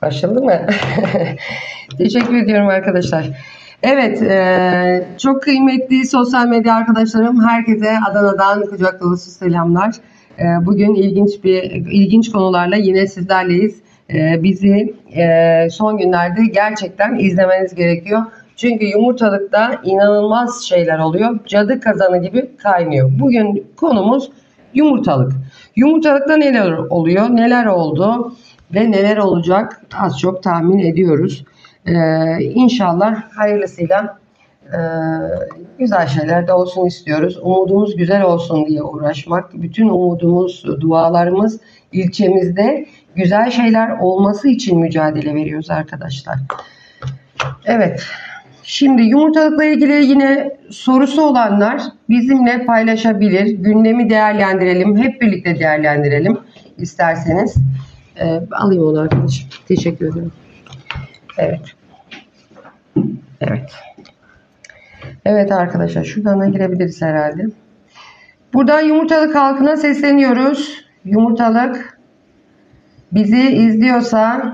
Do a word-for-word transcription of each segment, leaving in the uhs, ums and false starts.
Başladı mı? Teşekkür ediyorum arkadaşlar. Evet, e, çok kıymetli sosyal medya arkadaşlarım, herkese Adana'dan kucak dolusu selamlar. E, bugün ilginç bir ilginç konularla yine sizlerleyiz. E, bizi e, son günlerde gerçekten izlemeniz gerekiyor. Çünkü yumurtalıkta inanılmaz şeyler oluyor. Cadı kazanı gibi kaynıyor. Bugün konumuz yumurtalık. Yumurtalıkta neler oluyor, neler oldu ve neler olacak az çok tahmin ediyoruz. Ee, İnşallah hayırlısıyla e, güzel şeyler de olsun istiyoruz. Umudumuz güzel olsun diye uğraşmak. Bütün umudumuz, dualarımız ilçemizde güzel şeyler olması için mücadele veriyoruz arkadaşlar. Evet. Şimdi yumurtalıkla ilgili yine sorusu olanlar bizimle paylaşabilir. Gündemi değerlendirelim. Hep birlikte değerlendirelim isterseniz. Ee, alayım onu arkadaşım. Teşekkür ederim. Evet. Evet. Evet arkadaşlar, şuradan da girebiliriz herhalde. Buradan yumurtalık halkına sesleniyoruz. Yumurtalık bizi izliyorsa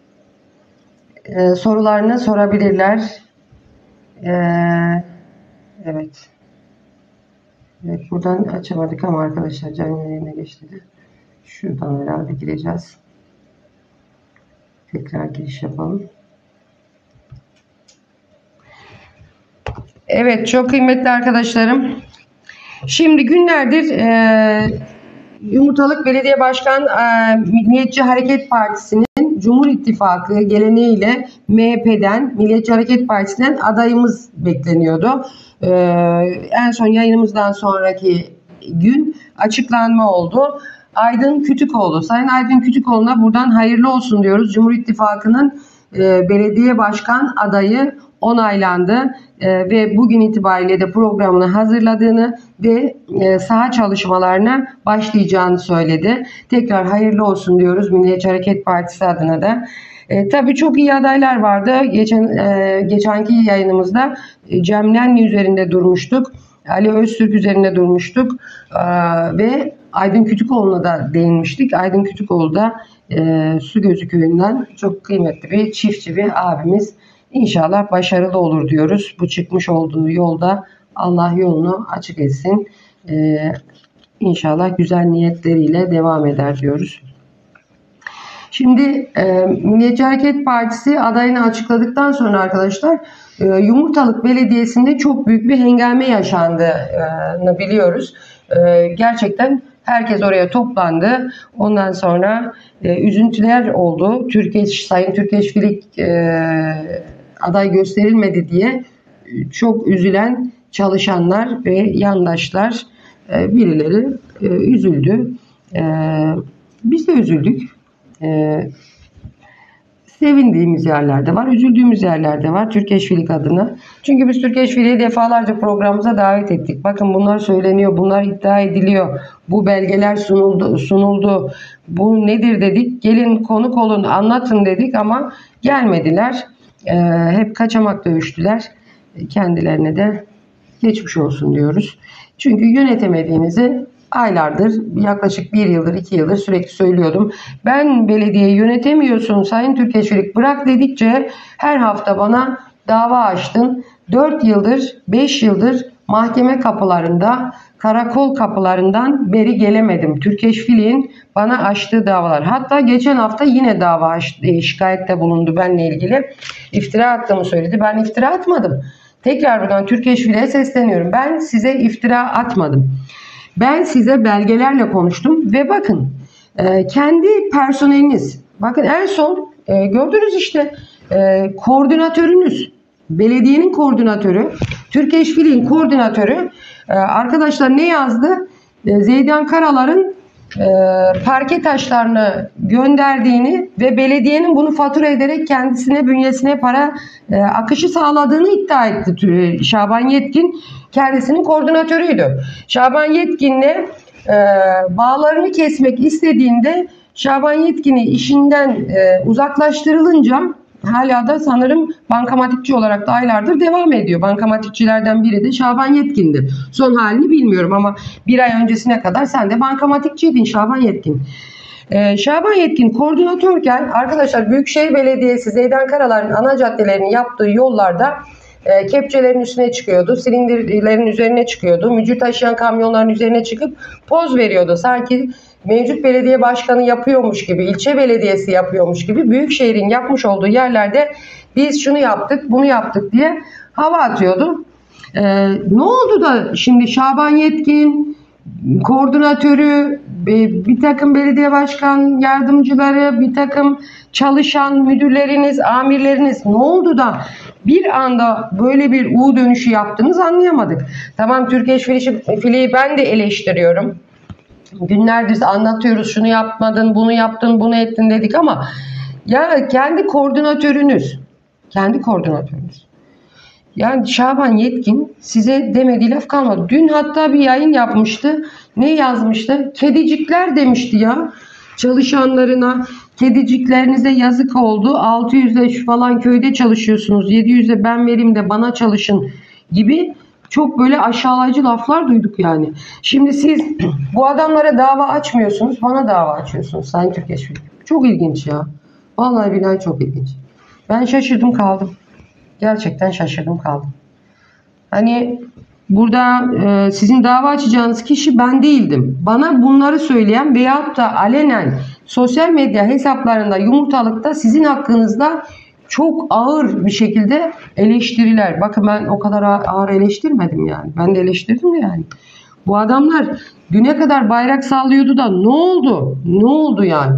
e, sorularını sorabilirler. Ee, evet. Evet. Buradan açamadık ama arkadaşlar canlı yayına geçti. Şuradan herhalde gireceğiz. Tekrar giriş yapalım. Evet, çok kıymetli arkadaşlarım. Şimdi günlerdir e, Yumurtalık Belediye Başkan e, Milliyetçi Hareket Partisi'nin Cumhur İttifakı geleneğiyle M H P'den, Milliyetçi Hareket Partisi'nden adayımız bekleniyordu. E, en son yayınımızdan sonraki gün açıklanma oldu. Aydın Kütükoğlu. Sayın Aydın Kütükoğlu'na buradan hayırlı olsun diyoruz. Cumhur İttifakı'nın e, belediye başkan adayı onaylandı e, ve bugün itibariyle de programını hazırladığını ve e, saha çalışmalarına başlayacağını söyledi. Tekrar hayırlı olsun diyoruz Milliyetçi Hareket Partisi adına da. E, tabii çok iyi adaylar vardı. Geçen e, geçenki yayınımızda e, Cemlenli üzerinde durmuştuk. Ali Öztürk üzerinde durmuştuk e, ve Aydın Kütükoğlu'na da değinmiştik. Aydın Kütükoğlu da e, Sugözü köyünden çok kıymetli bir çiftçi bir abimiz. İnşallah başarılı olur diyoruz. Bu çıkmış olduğu yolda Allah yolunu açık etsin. E, İnşallah güzel niyetleriyle devam eder diyoruz. Şimdi e, Milliyetçi Hareket Partisi adayını açıkladıktan sonra arkadaşlar e, Yumurtalık Belediyesi'nde çok büyük bir hengame yaşandığını biliyoruz. E, gerçekten herkes oraya toplandı. Ondan sonra e, üzüntüler oldu. Türkeş, Sayın Türkeş Filik e, aday gösterilmedi diye çok üzülen çalışanlar ve yandaşlar e, birileri e, üzüldü. E, biz de üzüldük. Ee, sevindiğimiz yerlerde var, üzüldüğümüz yerlerde var Türkeş Filik adına. Çünkü biz Türkeş Filik'i defalarca programımıza davet ettik. Bakın bunlar söyleniyor, bunlar iddia ediliyor. Bu belgeler sunuldu, sunuldu. Bu nedir dedik. Gelin konuk olun, anlatın dedik ama gelmediler. Ee, hep kaçamak dövüştüler. Kendilerine de geçmiş olsun diyoruz. Çünkü yönetemediğinizi aylardır, yaklaşık bir yıldır, iki yıldır sürekli söylüyordum. Ben belediyeyi yönetemiyorsun Sayın Türkeş Filik bırak dedikçe her hafta bana dava açtın. dört yıldır, beş yıldır mahkeme kapılarında, karakol kapılarından beri gelemedim. Türkeş Filik'in bana açtığı davalar. Hatta geçen hafta yine dava açtı, şikayette bulundu benimle ilgili. İftira attığımı söyledi. Ben iftira atmadım. Tekrar buradan Türkeş Filik'e sesleniyorum. Ben size iftira atmadım. Ben size belgelerle konuştum ve bakın e, kendi personeliniz, bakın en son e, gördünüz işte e, koordinatörünüz, belediyenin koordinatörü, Türkeş Filik'in koordinatörü e, arkadaşlar ne yazdı? E, Zeydan Karalar'ın e, parke taşlarını gönderdiğini ve belediyenin bunu fatura ederek kendisine bünyesine para e, akışı sağladığını iddia etti Şaban Yetkin. Kendisinin koordinatörüydü. Şaban Yetkin'le e, bağlarını kesmek istediğinde Şaban Yetkin'i işinden e, uzaklaştırılınca hala da sanırım bankamatikçi olarak da aylardır devam ediyor. Bankamatikçilerden biri de Şaban Yetkin'di. Son halini bilmiyorum ama bir ay öncesine kadar sen de bankamatikçiydin Şaban Yetkin. Ee, Şaban Yetkin koordinatörken arkadaşlar Büyükşehir Belediyesi Zeydan Karalar'ın ana caddelerini yaptığı yollarda e, kepçelerin üstüne çıkıyordu. Silindirlerin üzerine çıkıyordu. Mücür taşıyan kamyonların üzerine çıkıp poz veriyordu. Sanki mevcut belediye başkanı yapıyormuş gibi, ilçe belediyesi yapıyormuş gibi Büyükşehir'in yapmış olduğu yerlerde biz şunu yaptık, bunu yaptık diye hava atıyordu. Ee, ne oldu da şimdi Şaban Yetkin koordinatörü, bir takım belediye başkan yardımcıları, bir takım çalışan müdürleriniz, amirleriniz ne oldu da bir anda böyle bir U dönüşü yaptınız anlayamadık. Tamam, Türkiye Fileği ben de eleştiriyorum. Günlerdir anlatıyoruz, şunu yapmadın, bunu yaptın, bunu ettin dedik ama ya kendi koordinatörünüz, kendi koordinatörünüz. Yani Şaban Yetkin size demediği laf kalmadı. Dün hatta bir yayın yapmıştı. Ne yazmıştı? Kedicikler demişti ya çalışanlarına. Kediciklerinize yazık oldu. altı yüzde şu falan köyde çalışıyorsunuz. yedi yüzde ben vereyim de bana çalışın gibi çok böyle aşağılayıcı laflar duyduk yani. Şimdi siz bu adamlara dava açmıyorsunuz. Bana dava açıyorsunuz Sayın Türkiye Fileği. Çok ilginç ya. Vallahi billahi çok ilginç. Ben şaşırdım kaldım. Gerçekten şaşırdım kaldım. Hani burada e, sizin dava açacağınız kişi ben değildim. Bana bunları söyleyen veyahut da alenen sosyal medya hesaplarında yumurtalıkta sizin hakkınızda çok ağır bir şekilde eleştiriler. Bakın ben o kadar ağır eleştirmedim yani. Ben de eleştirdim de yani. Bu adamlar düne kadar bayrak sallıyordu da ne oldu? Ne oldu yani?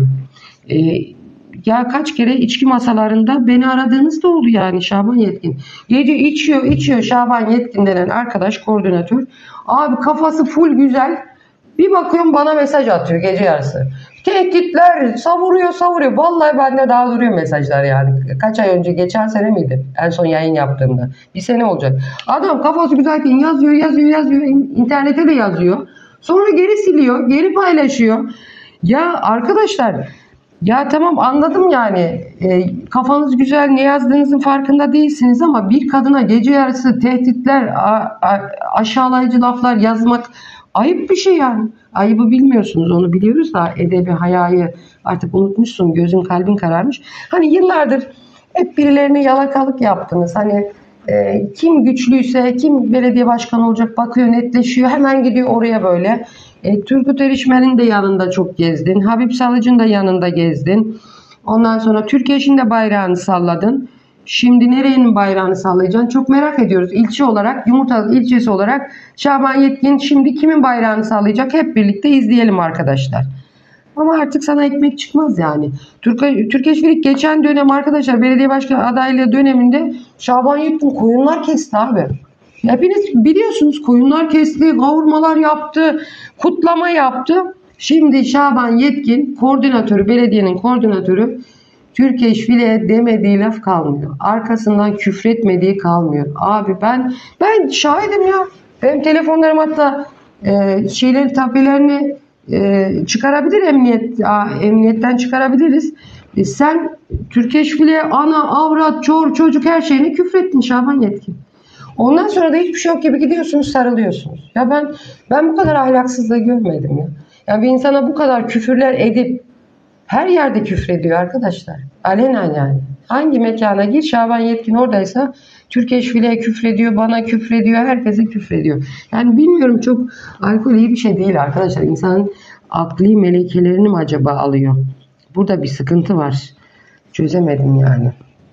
Eee Ya kaç kere içki masalarında beni aradığınız da oldu yani Şaban Yetkin. Gece içiyor içiyor Şaban Yetkin denen arkadaş koordinatör. Abi kafası full güzel. Bir bakıyorum bana mesaj atıyor gece yarısı. Tehditler savuruyor savuruyor. Vallahi bende daha duruyor mesajlar yani. Kaç ay önce geçen sene miydi? En son yayın yaptığımda. Bir sene olacak. Adam kafası güzelken yazıyor yazıyor yazıyor. İnternete de yazıyor. Sonra geri siliyor. Geri paylaşıyor. Ya arkadaşlar... Ya tamam anladım yani e, kafanız güzel ne yazdığınızın farkında değilsiniz ama bir kadına gece yarısı tehditler a, a, aşağılayıcı laflar yazmak ayıp bir şey yani. Ayıbı bilmiyorsunuz onu biliyoruz da edebi hayayı artık unutmuşsun, gözün kalbin kararmış. Hani yıllardır hep birilerine yalakalık yaptınız hani e, kim güçlüyse kim belediye başkanı olacak bakıyor netleşiyor hemen gidiyor oraya böyle. E, Turgut Erişmen'in de yanında çok gezdin. Habib Salıcı'nın da yanında gezdin. Ondan sonra Türkeş'in de bayrağını salladın. Şimdi nerenin bayrağını sallayacaksın? Çok merak ediyoruz. İlçe olarak, Yumurtalık ilçesi olarak Şaban Yetkin şimdi kimin bayrağını sallayacak? Hep birlikte izleyelim arkadaşlar. Ama artık sana ekmek çıkmaz yani. Türkeş Filik geçen dönem arkadaşlar belediye başkanı adaylığı döneminde Şaban Yetkin koyunlar kesti abi. Hepiniz biliyorsunuz koyunlar kesti, kavurmalar yaptı, kutlama yaptı. Şimdi Şaban Yetkin koordinatörü, belediyenin koordinatörü Türkeş File'ye demediği laf kalmıyor. Arkasından küfretmediği kalmıyor. Abi ben ben şahidim ya. Benim telefonlarım hatta e, şeyleri tapelerini e, çıkarabilir emniyet emniyetten çıkarabiliriz. E, sen Türkeş File'ye ana, avrat, çor, çocuk her şeyini küfrettin Şaban Yetkin. Ondan sonra da hiçbir şey yok gibi gidiyorsunuz, sarılıyorsunuz. Ya ben ben bu kadar ahlaksızlığı görmedim ya. Ya bir insana bu kadar küfürler edip her yerde küfrediyor arkadaşlar. Alenen yani. Hangi mekana gir Şaban Yetkin oradaysa Türkeş File'ye küfrediyor, bana küfrediyor, herkese küfrediyor. Yani bilmiyorum çok alkol iyi bir şey değil arkadaşlar. İnsanın akli melekelerini mi acaba alıyor? Burada bir sıkıntı var. Çözemedim yani.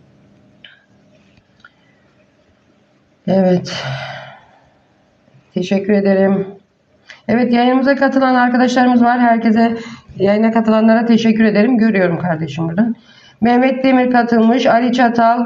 Evet. Teşekkür ederim. Evet yayınımıza katılan arkadaşlarımız var. Herkese yayına katılanlara teşekkür ederim. Görüyorum kardeşim buradan. Mehmet Demir katılmış. Ali Çatal.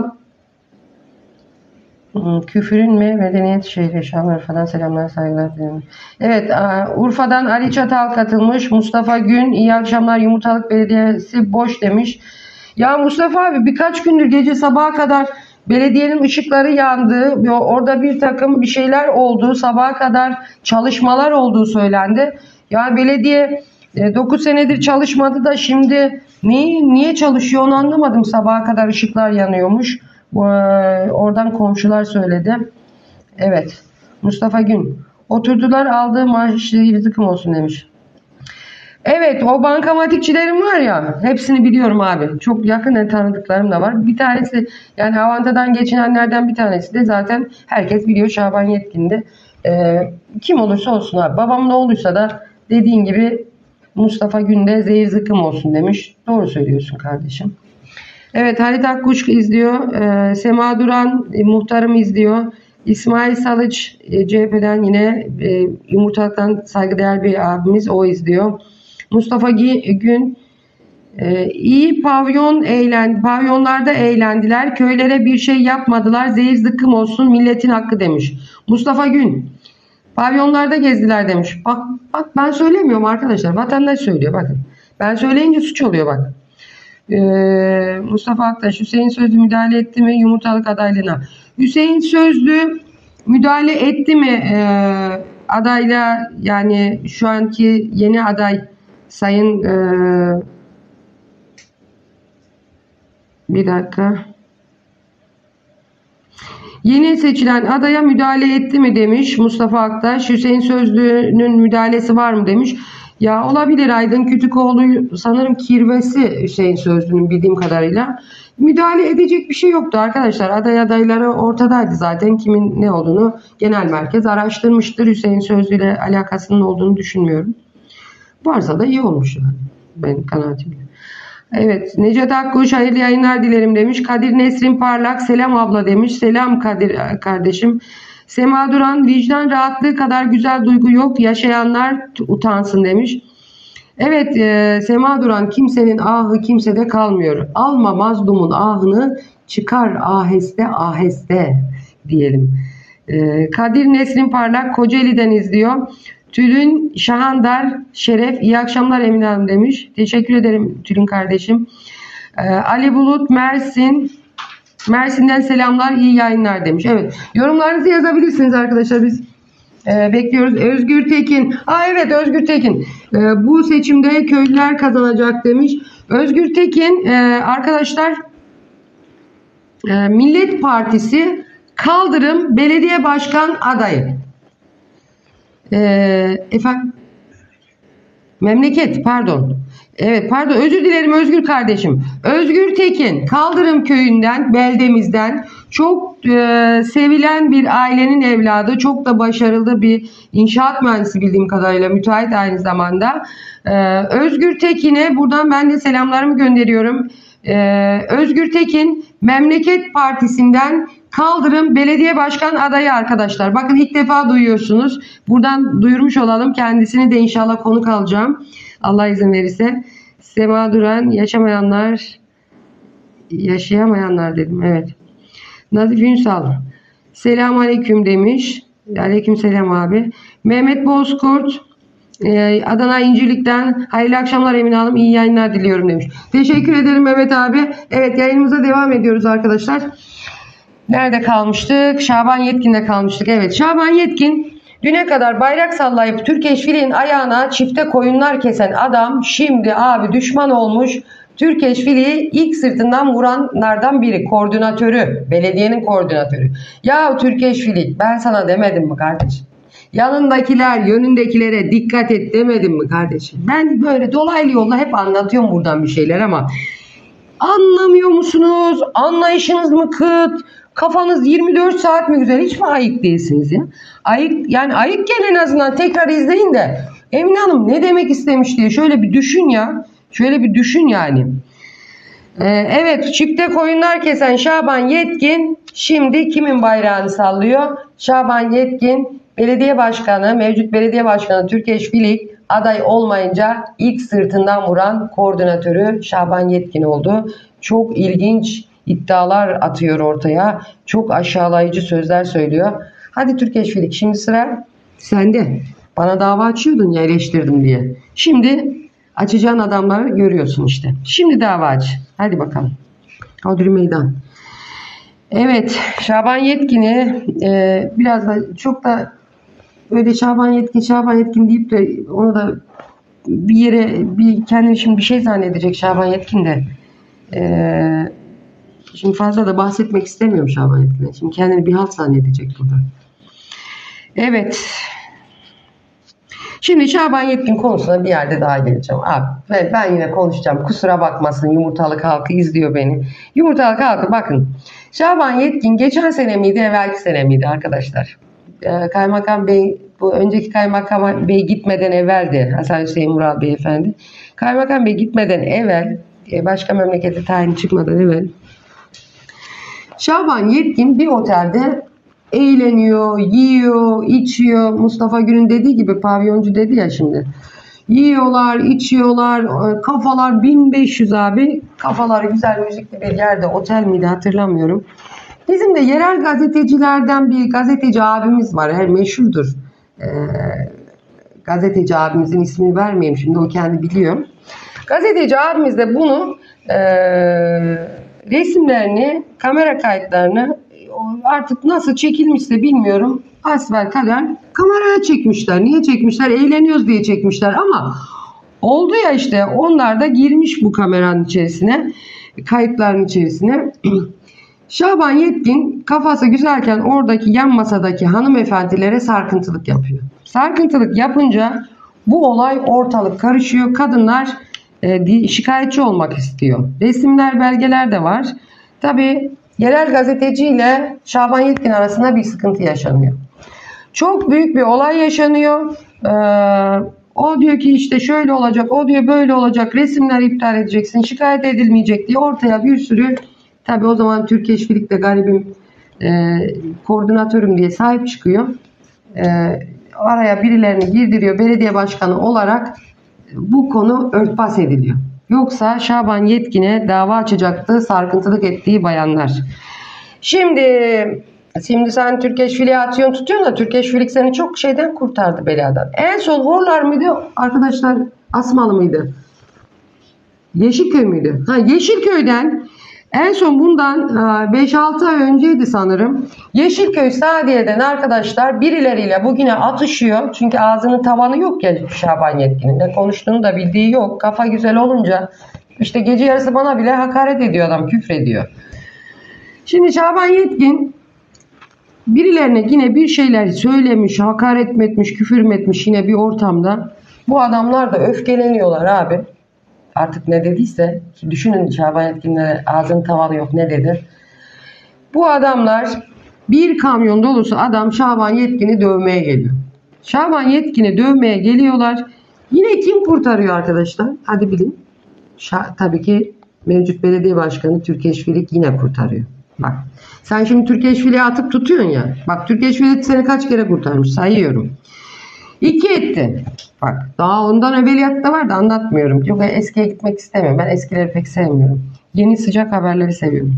Küfürün mü? Medeniyet şehri. Şanlar falan selamlar saygılar. Evet Urfa'dan Ali Çatal katılmış. Mustafa Gün. İyi akşamlar Yumurtalık Belediyesi boş demiş. Ya Mustafa abi birkaç gündür gece sabaha kadar belediyenin ışıkları yandı. Orada bir takım bir şeyler oldu. Sabaha kadar çalışmalar olduğu söylendi. Ya belediye dokuz senedir çalışmadı da şimdi niye, niye çalışıyor onu anlamadım. Sabaha kadar ışıklar yanıyormuş. Oradan komşular söyledi. Evet. Mustafa Gün. Oturdular aldığı maaş rızkım olsun demiş. Evet, o bankamatikçilerim var ya, hepsini biliyorum abi. Çok yakın tanıdıklarım da var. Bir tanesi, yani Avanta'dan geçinenlerden bir tanesi de zaten herkes biliyor, Şaban Yetkin'di. Ee, kim olursa olsun abi. Babam ne olduysa da dediğin gibi Mustafa Günde zehir zıkkım olsun demiş. Doğru söylüyorsun kardeşim. Evet, Halit Akkuş izliyor. Ee, Sema Duran e, muhtarım izliyor. İsmail Salıç e, C H P'den yine e, Yumurtalık'tan saygıdeğer bir abimiz, o izliyor. Mustafa Gün e, iyi pavyon eğlendi, pavyonlarda eğlendiler, köylere bir şey yapmadılar, zehir zıkkım olsun milletin hakkı demiş. Mustafa Gün pavyonlarda gezdiler demiş. Bak bak, ben söylemiyorum arkadaşlar, vatandaş söylüyor, bakın. Ben söyleyince suç oluyor bak. Ee, Mustafa Aktaş, Hüseyin Sözlü müdahale etti mi Yumurtalık adaylığına? Hüseyin Sözlü müdahale etti mi e, adayla, yani şu anki yeni aday sayın e, bir dakika yeni seçilen adaya müdahale etti mi demiş Mustafa Aktaş. Hüseyin Sözlü'nün müdahalesi var mı demiş. Ya olabilir, Aydın Kütükoğlu sanırım kirvesi Hüseyin Sözlü'nün bildiğim kadarıyla. Müdahale edecek bir şey yoktu arkadaşlar. Aday adayları ortadaydı zaten. Kimin ne olduğunu genel merkez araştırmıştır. Hüseyin Sözlü ile alakasının olduğunu düşünmüyorum. Varsa da iyi olmuş yani. Benim kanaatimle. Evet, Necat Akkuş hayırlı yayınlar dilerim demiş. Kadir Nesrin Parlak selam abla demiş. Selam Kadir kardeşim. Sema Duran vicdan rahatlığı kadar güzel duygu yok, yaşayanlar utansın demiş. Evet e, Sema Duran, kimsenin ahı kimsede kalmıyor. Alma mazlumun ahını, çıkar aheste aheste diyelim. E, Kadir Nesrin Parlak Kocaeli'den izliyor. Tülün Şahandar Şeref iyi akşamlar Emine Hanım demiş. Teşekkür ederim Tülün kardeşim. E, Ali Bulut Mersin Mersin'den selamlar, iyi yayınlar demiş. Evet, yorumlarınızı yazabilirsiniz arkadaşlar, biz e, bekliyoruz. Özgür Tekin, aa evet Özgür Tekin, e, bu seçimde köylüler kazanacak demiş. Özgür Tekin e, arkadaşlar e, Millet Partisi Kaldırım Belediye Başkan adayı. E, efendim Memleket pardon. Evet pardon, özür dilerim Özgür kardeşim. Özgür Tekin Kaldırım köyünden, beldemizden, çok e, sevilen bir ailenin evladı. Çok da başarılı bir inşaat mühendisi bildiğim kadarıyla, müteahhit aynı zamanda. E, Özgür Tekin'e buradan ben de selamlarımı gönderiyorum. E, Özgür Tekin Memleket Partisi'nden Kaldırım Belediye Başkan adayı arkadaşlar. Bakın ilk defa duyuyorsunuz. Buradan duyurmuş olalım. Kendisini de inşallah konuk alacağım. Allah izin verirse. Sema Duran yaşamayanlar yaşayamayanlar dedim. Evet. Nazif Ünsal selamun aleyküm demiş. Aleyküm selam abi. Mehmet Bozkurt Adana İncirlik'ten hayırlı akşamlar Emine Hanım, iyi yayınlar diliyorum demiş. Teşekkür ederim Mehmet abi. Evet, yayınımıza devam ediyoruz arkadaşlar. Nerede kalmıştık? Şaban Yetkin'de kalmıştık. Evet, Şaban Yetkin düne kadar bayrak sallayıp Türkeşfili'nin ayağına çifte koyunlar kesen adam şimdi abi düşman olmuş. Türkeşfili'yi ilk sırtından vuranlardan biri. Koordinatörü. Belediyenin koordinatörü. Ya Türkeşfili, ben sana demedim mi kardeşim? Yanındakiler, yönündekilere dikkat et demedim mi kardeşim? Ben böyle dolaylı yolla hep anlatıyorum buradan bir şeyler ama anlamıyor musunuz? Anlayışınız mı kıt? Kafanız yirmi dört saat mi güzel? Hiç mi ayık değilsiniz ya? Ayık, yani ayıkken en azından tekrar izleyin de Emine Hanım ne demek istemiş diye şöyle bir düşün ya. Şöyle bir düşün yani. Ee, evet, çifte koyunlar kesen Şaban Yetkin şimdi kimin bayrağını sallıyor? Şaban Yetkin belediye başkanı, mevcut belediye başkanı Türkeşfilik aday olmayınca ilk sırtından vuran koordinatörü Şaban Yetkin oldu. Çok ilginç iddialar atıyor ortaya. Çok aşağılayıcı sözler söylüyor. Hadi Türkeşfilik, şimdi sıra sende. Bana dava açıyordun ya eleştirdim diye. Şimdi açacağın adamları görüyorsun işte. Şimdi dava aç. Hadi bakalım. Hodri meydan. Evet, Şaban Yetkin'i e, biraz da çok da öyle Şaban Yetkin, Şaban Yetkin deyip de onu da bir yere bir kendini şimdi bir şey zannedecek Şaban Yetkin de. E, şimdi fazla da bahsetmek istemiyorum Şaban Yetkin'e. Şimdi kendini bir halt zannedecek burada. Evet. Şimdi Şaban Yetkin konusuna bir yerde daha geleceğim. Abi ben, ben yine konuşacağım. Kusura bakmasın, Yumurtalık halkı izliyor beni. Yumurtalık halkı bakın. Şaban Yetkin geçen sene miydi, evvelki sene miydi arkadaşlar? Ee, Kaymakam Bey, bu önceki Kaymakam Bey gitmeden evveldi. Hasan Hüseyin Mural Beyefendi. Kaymakam Bey gitmeden evvel, başka memlekete tayin çıkmadan evvel Şaban Yetkin bir otelde eğleniyor, yiyor, içiyor. Mustafa Gül'ün dediği gibi, pavyoncu dedi ya şimdi. Yiyorlar, içiyorlar, kafalar bin beş yüz abi. Kafaları güzel müzikli bir yerde, otel miydi hatırlamıyorum. Bizim de yerel gazetecilerden bir gazeteci abimiz var. Her meşhurdur. Ee, gazeteci abimizin ismini vermeyeyim şimdi, o kendi biliyor. Gazeteci abimiz de bunu e, resimlerini, kamera kayıtlarını artık nasıl çekilmişse bilmiyorum, asbelkader kameraya çekmişler. Niye çekmişler? Eğleniyoruz diye çekmişler ama oldu ya işte, onlar da girmiş bu kameranın içerisine, kayıtların içerisine. Şaban Yetkin kafası güzelken oradaki yan masadaki hanımefendilere sarkıntılık yapıyor. Sarkıntılık yapınca bu olay ortalık karışıyor. Kadınlar e, şikayetçi olmak istiyor. Resimler, belgeler de var. Tabii yerel gazeteci ile Şaban Yetkin arasında bir sıkıntı yaşanıyor. Çok büyük bir olay yaşanıyor. Ee, o diyor ki işte şöyle olacak, o diyor böyle olacak, resimler iptal edeceksin, şikayet edilmeyecek diye ortaya bir sürü, tabii o zaman Türkiye Şifilik'te garibim e, koordinatörüm diye sahip çıkıyor. E, araya birilerini girdiriyor, belediye başkanı olarak bu konu örtbas ediliyor. Yoksa Şaban Yetkin'e dava açacaktı sarkıntılık ettiği bayanlar. Şimdi şimdi sen Türkiye Şifilik'e atıyorsun, tutuyorsun da Türkiye Şifilik seni çok şeyden kurtardı, beladan. En son Horlar mıydı arkadaşlar, Asmalı mıydı? Yeşilköy müydü? Ha, Yeşilköy'den en son bundan beş altı ay önceydi sanırım. Yeşilköy Sadiye'den arkadaşlar birileriyle bugüne atışıyor. Çünkü ağzının tavanı yok ya Şaban Yetkin'in. Ne konuştuğunu da bildiği yok. Kafa güzel olunca işte gece yarısı bana bile hakaret ediyor adam, küfrediyor. Şimdi Şaban Yetkin birilerine yine bir şeyler söylemiş, hakaret mi etmiş, küfür mü etmiş yine bir ortamda. Bu adamlar da öfkeleniyorlar abi. Artık ne dediyse, düşünün Şaban Yetkin'de ağzının tavanı yok ne dedi. Bu adamlar bir kamyon dolusu adam Şaban Yetkin'i dövmeye geliyor. Şaban Yetkin'i dövmeye geliyorlar. Yine kim kurtarıyor arkadaşlar? Hadi bilin. Şa- tabii ki mevcut belediye başkanı Türkiye Şifilik yine kurtarıyor. Bak sen şimdi Türkiye Şifilik'e atıp tutuyorsun ya. Bak Türkiye Şifilik seni kaç kere kurtarmış sayıyorum. İki etti. Bak daha ondan evveliyatta var da anlatmıyorum. Yok eskiye gitmek istemiyorum. Ben eskileri pek sevmiyorum. Yeni sıcak haberleri seviyorum.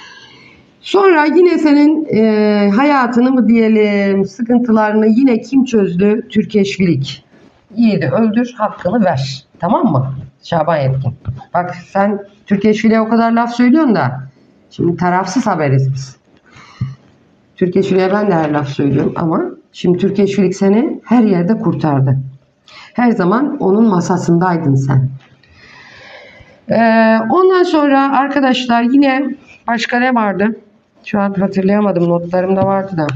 Sonra yine senin e, hayatını mı diyelim, sıkıntılarını yine kim çözdü? Türkiye Şifilik. Yiğidi öldür, hakkını ver. Tamam mı? Şaban Yetkin. Bak sen Türkiye Şifilik'e o kadar laf söylüyorsun da şimdi tarafsız haberiz biz. Türkiye Şifilik'e ben de her laf söylüyorum ama şimdi Türkiye Şifilik seni her yerde kurtardı. Her zaman onun masasındaydın sen. Ee, ondan sonra arkadaşlar yine başka ne vardı? Şu an hatırlayamadım. Notlarımda vardı da.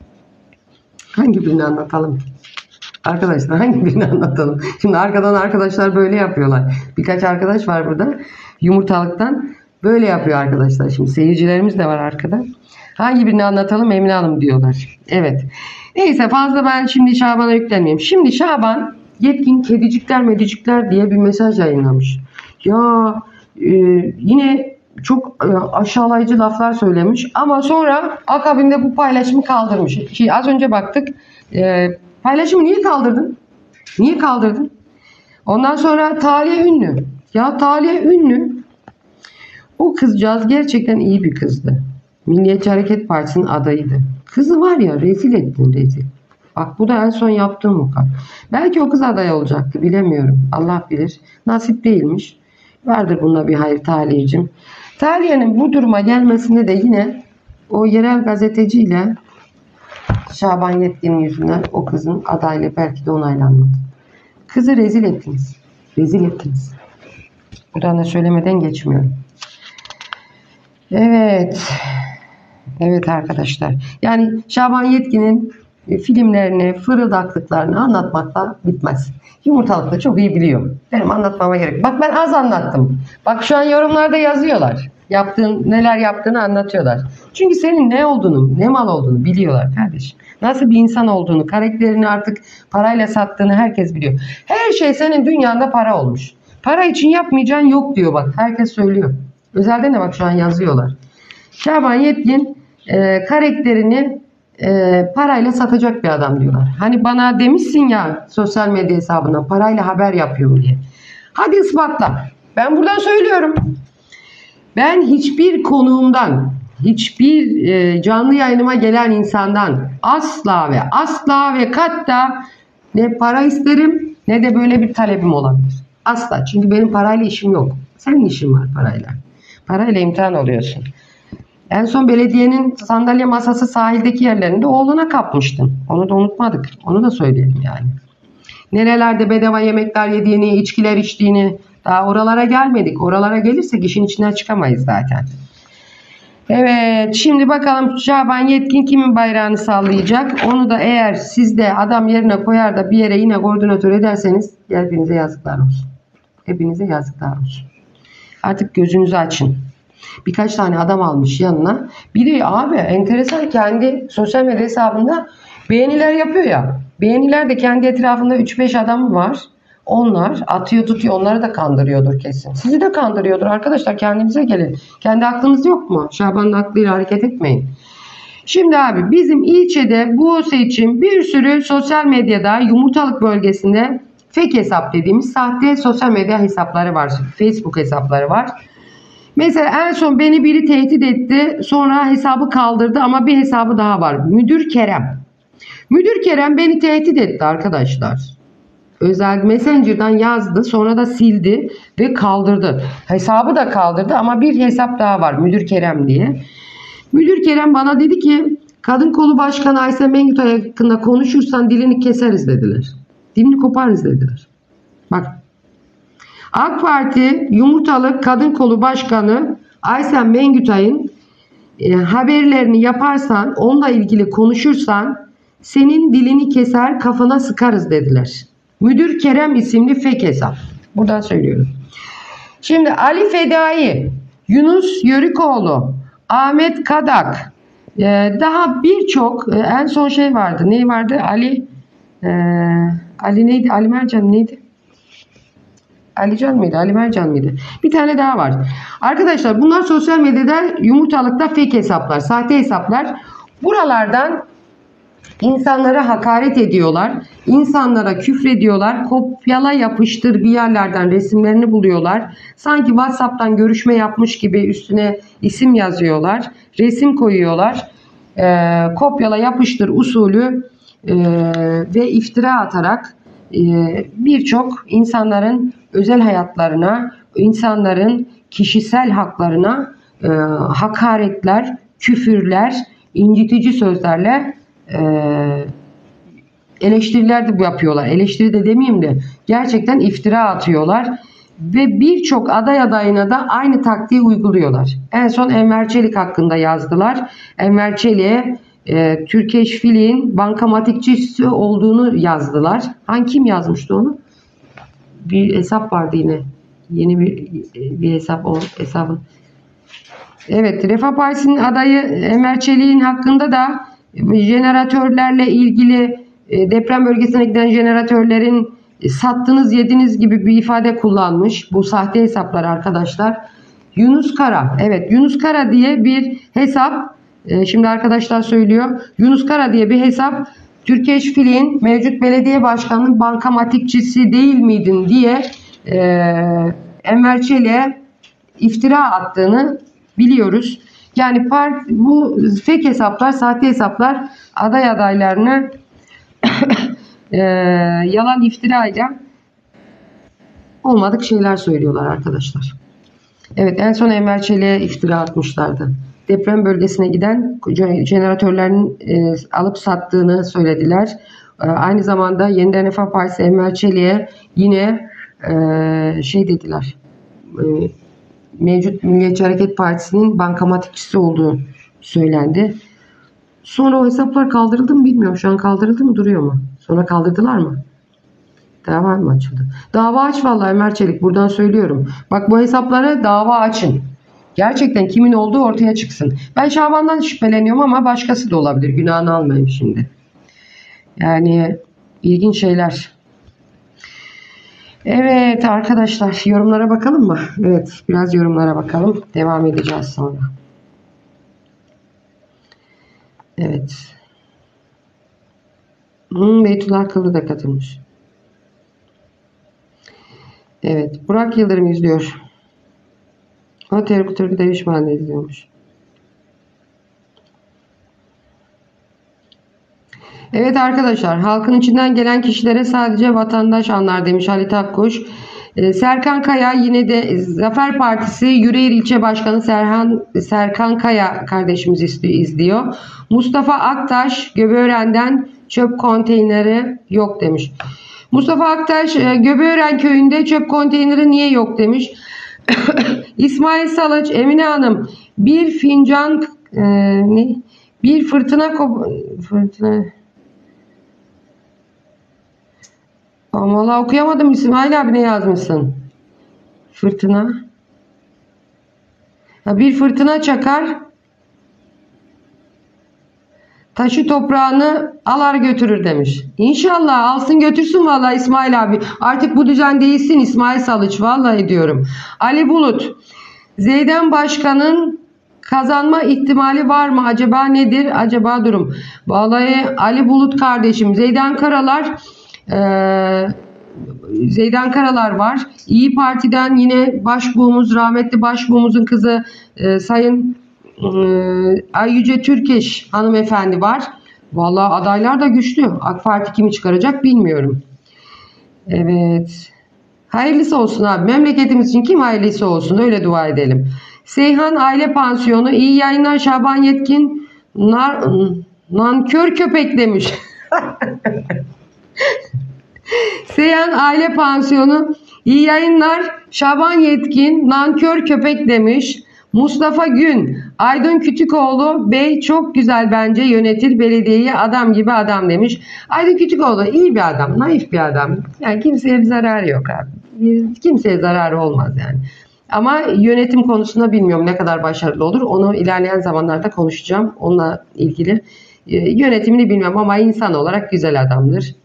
Hangi birini anlatalım? Arkadaşlar hangi birini anlatalım? Şimdi arkadan arkadaşlar böyle yapıyorlar. Birkaç arkadaş var burada. Yumurtalıktan böyle yapıyor arkadaşlar. Şimdi seyircilerimiz de var arkada. Hangi birini anlatalım Emine Hanım diyorlar. Evet. Neyse fazla ben şimdi Şaban'a yüklenmeyeyim. Şimdi Şaban Yetkin kedicikler medicikler diye bir mesaj yayınlamış. Ya e, yine çok e, aşağılayıcı laflar söylemiş ama sonra akabinde bu paylaşımı kaldırmış. Şey, az önce baktık. E, paylaşımı niye kaldırdın? Niye kaldırdın? Ondan sonra Taliye Ünlü. Ya Taliye Ünlü, o kızcağız gerçekten iyi bir kızdı. Milliyetçi Hareket Partisi'nin adayıydı. Kızı var ya rezil ettin rezil. Bak bu da en son yaptığım mukat. Belki o kız aday olacaktı bilemiyorum. Allah bilir. Nasip değilmiş. Vardır bunda bir hayır Talih'cim. Talih'in bu duruma gelmesinde de yine o yerel gazeteciyle Şaban Yetkin'in yüzünden o kızın adaylığı belki de onaylanmadı. Kızı rezil ettiniz. Rezil ettiniz. Buradan da söylemeden geçmiyorum. Evet. Evet arkadaşlar. Yani Şaban Yetkin'in e, filmlerini, fırıldaklıklarını anlatmakla bitmez. Yumurtalık da çok iyi biliyor. Benim anlatmama gerek. Bak ben az anlattım. Bak şu an yorumlarda yazıyorlar. Yaptığın, neler yaptığını anlatıyorlar. Çünkü senin ne olduğunu, ne mal olduğunu biliyorlar kardeşim. Nasıl bir insan olduğunu, karakterini artık parayla sattığını herkes biliyor. Her şey senin dünyanda para olmuş. Para için yapmayacağın yok diyor bak. Herkes söylüyor. Özelden de bak şu an yazıyorlar. Şaban Yetkin e, karakterini e, parayla satacak bir adam diyorlar. Hani bana demişsin ya sosyal medya hesabından parayla haber yapıyorum diye. Hadi ispatla. Ben buradan söylüyorum. Ben hiçbir konuğumdan, hiçbir e, canlı yayınıma gelen insandan asla ve asla ve katta ne para isterim ne de böyle bir talebim olabilir. Asla. Çünkü benim parayla işim yok. Senin işin var parayla. Parayla imtihan oluyorsun. En son belediyenin sandalye masası sahildeki yerlerinde oğluna kapmıştın. Onu da unutmadık. Onu da söyleyelim yani. Nerelerde bedava yemekler yediğini, içkiler içtiğini, daha oralara gelmedik. Oralara gelirsek işin içinden çıkamayız zaten. Evet, şimdi bakalım Şaban Yetkin kimin bayrağını sallayacak? Onu da eğer siz de adam yerine koyar da bir yere yine koordinatör ederseniz hepinize yazıklar olsun. Hepinize yazıklar olsun. Artık gözünüzü açın. Birkaç tane adam almış yanına. Bir de abi enteresan kendi sosyal medya hesabında beğeniler yapıyor ya. Beğeniler de kendi etrafında üç beş adam var. Onlar atıyor tutuyor. Onları da kandırıyordur kesin. Sizi de kandırıyordur arkadaşlar. Kendinize gelin. Kendi aklınız yok mu? Şaban'ın aklıyla hareket etmeyin. Şimdi abi bizim ilçede Buse için bir sürü sosyal medyada Yumurtalık bölgesinde fake hesap dediğimiz sahte sosyal medya hesapları var. Facebook hesapları var. Mesela en son beni biri tehdit etti. Sonra hesabı kaldırdı ama bir hesabı daha var. Müdür Kerem. Müdür Kerem beni tehdit etti arkadaşlar. Özel Messenger'dan yazdı. Sonra da sildi ve kaldırdı. Hesabı da kaldırdı ama bir hesap daha var. Müdür Kerem diye. Müdür Kerem bana dedi ki Kadın Kolu Başkanı Aysel Mengütay hakkında konuşursan dilini keseriz dediler. Dilini koparız dediler. Bak. AK Parti Yumurtalık Kadın Kolu Başkanı Aysel Mengütay'ın e, haberlerini yaparsan, onunla ilgili konuşursan senin dilini keser, kafana sıkarız dediler. Müdür Kerem isimli fake hesap. Buradan söylüyorum. Şimdi Ali Fedai, Yunus Yörükoğlu, Ahmet Kadak, e, daha birçok e, en son şey vardı. Ne vardı? Ali e, Ali neydi? Ali Mercan neydi? Alican mıydı? Ali Mercan mıydı? Bir tane daha var. Arkadaşlar bunlar sosyal medyada Yumurtalıkta fake hesaplar, sahte hesaplar. Buralardan insanlara hakaret ediyorlar. İnsanlara küfrediyorlar. Kopyala yapıştır bir yerlerden resimlerini buluyorlar. Sanki WhatsApp'tan görüşme yapmış gibi üstüne isim yazıyorlar. Resim koyuyorlar. Ee, kopyala yapıştır usulü e, ve iftira atarak e, birçok insanların özel hayatlarına, insanların kişisel haklarına e, hakaretler, küfürler, incitici sözlerle e, eleştiriler de yapıyorlar. Eleştiri de demeyeyim de gerçekten iftira atıyorlar ve birçok aday adayına da aynı taktiği uyguluyorlar. En son Enver Çelik hakkında yazdılar. Enver Çelik'e e, Türkeş Filik'in bankamatikçisi olduğunu yazdılar. Hangi kim yazmıştı onu? Bir hesap vardı yine. Yeni bir bir hesap o hesabın. Evet, Refah Partisi'nin adayı Enver Çelik'in hakkında da jeneratörlerle ilgili deprem bölgesine giden jeneratörlerin sattınız yediniz gibi bir ifade kullanmış. Bu sahte hesaplar arkadaşlar. Yunus Kara. Evet, Yunus Kara diye bir hesap. Şimdi arkadaşlar söylüyor. Yunus Kara diye bir hesap. Türkeş Filik'in mevcut belediye başkanının bankamatikçisi değil miydin diye e, Enver Çelik'e iftira attığını biliyoruz. Yani part, bu fake hesaplar, sahte hesaplar aday adaylarını e, yalan iftirayla olmadık şeyler söylüyorlar arkadaşlar. Evet, en son Enver Çelik'e iftira atmışlardı. Deprem bölgesine giden jeneratörlerin e, alıp sattığını söylediler. E, aynı zamanda Yeniden Refah Partisi Enver Çelik'e yine e, şey dediler. E, mevcut Milliyetçi Hareket Partisi'nin bankamatikçisi olduğu söylendi. Sonra o hesaplar kaldırıldı mı bilmiyorum. Şu an kaldırıldı mı, duruyor mu? Sonra kaldırdılar mı? Dava mı açıldı? Dava aç vallahi Ömer Çelik, buradan söylüyorum. Bak, bu hesaplara dava açın. Gerçekten kimin olduğu ortaya çıksın. Ben Şaban'dan şüpheleniyorum ama başkası da olabilir. Günahını almayayım şimdi. Yani ilginç şeyler. Evet arkadaşlar, yorumlara bakalım mı? Evet, biraz yorumlara bakalım. Devam edeceğiz sonra. Evet. Hmm, Beytullah Kıllı da katılmış. Evet. Burak Yıldırım izliyor. O Terkut Türk'ü de Düşman'da izliyormuş. Evet arkadaşlar, halkın içinden gelen kişilere sadece vatandaş anlar demiş Halit Akkuş. Ee, Serkan Kaya, yine de Zafer Partisi Yüreğir İlçe Başkanı Serhan Serkan Kaya kardeşimiz izliyor. Mustafa Aktaş Göbeören'den çöp konteyneri yok demiş. Mustafa Aktaş Göbeören köyünde çöp konteyneri niye yok demiş. İsmail Salıç, Emine Hanım, bir fincan e, ne? Bir fırtına fırtına Valla okuyamadım İsmail abi, ne yazmışsın? Fırtına. Ya bir fırtına çakar, taşı toprağını alar götürür demiş. İnşallah alsın götürsün vallahi İsmail abi. Artık bu düzen değilsin İsmail Salıç, vallahi diyorum. Ali Bulut, Zeydan Başkan'ın kazanma ihtimali var mı? Acaba nedir? Acaba durum. Vallahi Ali Bulut kardeşim, Zeydan Karalar Ee, Zeydan Karalar var. İyi Parti'den yine başbuğumuz, rahmetli başbuğumuzun kızı e, Sayın e, Ayyüce Türkeş hanımefendi var. Vallahi adaylar da güçlü. AK Parti kimi çıkaracak bilmiyorum. Evet. Hayırlısı olsun abi. Memleketimiz için kim hayırlısı olsun. Öyle dua edelim. Seyhan Aile Pansiyonu. İyi yayınlar Şaban Yetkin. Nar, nankör köpek demiş. Seyhan Aile Pansiyonu. İyi yayınlar Şaban Yetkin. Nankör köpek demiş. Mustafa Gün. Aydın Kütükoğlu Bey çok güzel bence yönetir belediyeyi, adam gibi adam demiş. Aydın Kütükoğlu iyi bir adam. Naif bir adam. Yani kimseye bir zararı yok abi. Kimseye zararı olmaz yani. Ama yönetim konusunda bilmiyorum ne kadar başarılı olur. Onu ilerleyen zamanlarda konuşacağım. Onunla ilgili. Yönetimini bilmiyorum ama insan olarak güzel adamdır.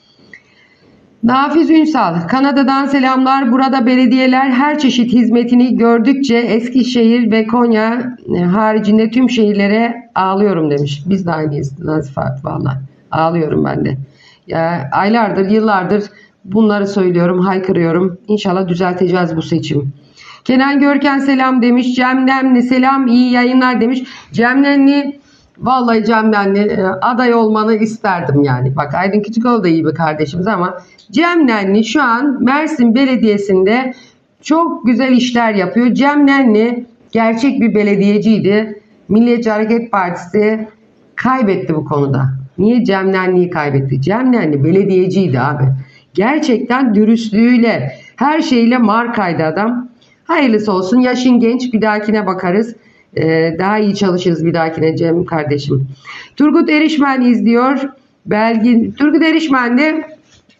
Nafiz Ünsal, Kanada'dan selamlar. Burada belediyeler her çeşit hizmetini gördükçe Eskişehir ve Konya haricinde tüm şehirlere ağlıyorum demiş. Biz de aynıyız Nazif abi, valla. Ağlıyorum ben de. Ya, aylardır, yıllardır bunları söylüyorum, haykırıyorum. İnşallah düzelteceğiz bu seçim. Kenan Görken selam demiş. Cem Nemli selam, iyi yayınlar demiş. Cem Nemli, vallahi Cem Nemli aday olmanı isterdim yani. Bak, Aydın Küçükoğlu da iyi bir kardeşimiz ama Cem Nemli şu an Mersin Belediyesi'nde çok güzel işler yapıyor. Cem Nemli gerçek bir belediyeciydi. Milliyetçi Hareket Partisi kaybetti bu konuda. Niye Cem Nemli'yi kaybetti? Cem Nemli belediyeciydi abi. Gerçekten dürüstlüğüyle, her şeyle markaydı adam. Hayırlısı olsun. Yaşın genç, bir dahakine bakarız. Ee, daha iyi çalışırız bir dahakine Cem kardeşim. Turgut Erişmen izliyor. Belgin. Turgut Erişmen de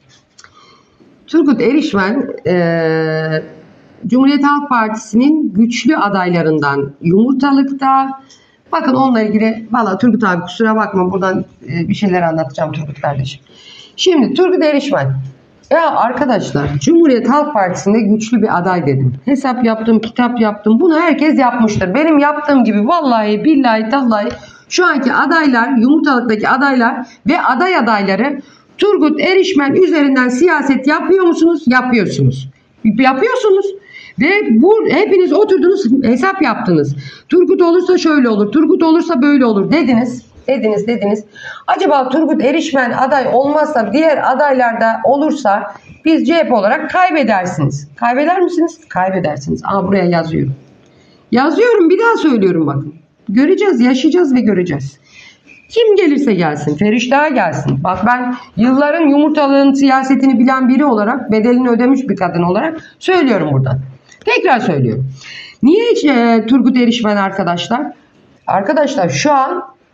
Turgut Erişmen e, Cumhuriyet Halk Partisi'nin güçlü adaylarından. Yumurtalık'ta. Bakın onunla ilgili valla Turgut abi kusura bakma, buradan e, bir şeyler anlatacağım Turgut kardeşim. Şimdi Turgut Erişmen. Ya arkadaşlar, Cumhuriyet Halk Partisi'nde güçlü bir aday dedim. Hesap yaptım, kitap yaptım. Bunu herkes yapmıştır. Benim yaptığım gibi vallahi billahi tallahi şu anki adaylar, Yumurtalık'taki adaylar ve aday adayları Turgut Erişmen üzerinden siyaset yapıyor musunuz? Yapıyorsunuz. Yapıyorsunuz. Ve bu hepiniz oturdunuz, hesap yaptınız. Turgut olursa şöyle olur, Turgut olursa böyle olur dediniz. Dediniz dediniz. Acaba Turgut Erişmen aday olmazsa, diğer adaylarda olursa biz C H P olarak kaybedersiniz. Kaybeder misiniz? Kaybedersiniz. Ama buraya yazıyorum. Yazıyorum, bir daha söylüyorum bakın. Göreceğiz, yaşayacağız ve göreceğiz. Kim gelirse gelsin, Feriştah'a gelsin. Bak, ben yılların Yumurtalığın siyasetini bilen biri olarak, bedelini ödemiş bir kadın olarak söylüyorum buradan. Tekrar söylüyorum. Niye hiç e, Turgut Erişmen arkadaşlar? Arkadaşlar şu an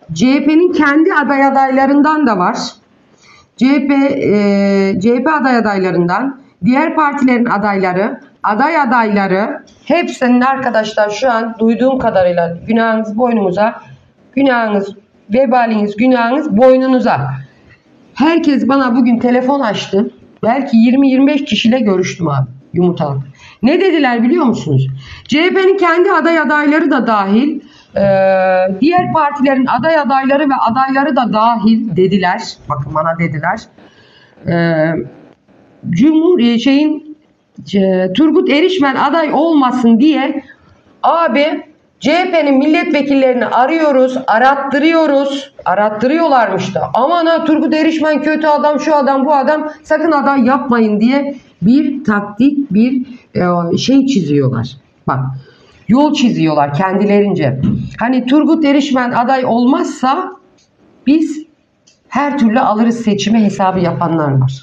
C H P'nin kendi aday adaylarından da var. C H P, e, C H P aday adaylarından, diğer partilerin adayları, aday adayları hepsinin arkadaşlar şu an duyduğum kadarıyla günahınız boynumuza, günahınız, vebaliniz, günahınız boynunuza. Herkes bana bugün telefon açtı. Belki yirmi yirmi beş kişiyle görüştüm abi Yumurtalık. Ne dediler biliyor musunuz? C H P'nin kendi aday adayları da dahil, e, diğer partilerin aday adayları ve adayları da dahil dediler. Bakın bana dediler. E, Cumhur şeyin e, Turgut Erişmen aday olmasın diye abi C H P'nin milletvekillerini arıyoruz, arattırıyoruz. Arattırıyorlarmış da. Aman ha Turgut Erişmen kötü adam, şu adam, bu adam, sakın aday yapmayın diye bir taktik, bir e, şey çiziyorlar. Bak, yol çiziyorlar kendilerince. Hani Turgut Erişmen aday olmazsa biz her türlü alırız seçimi hesabı yapanlar var.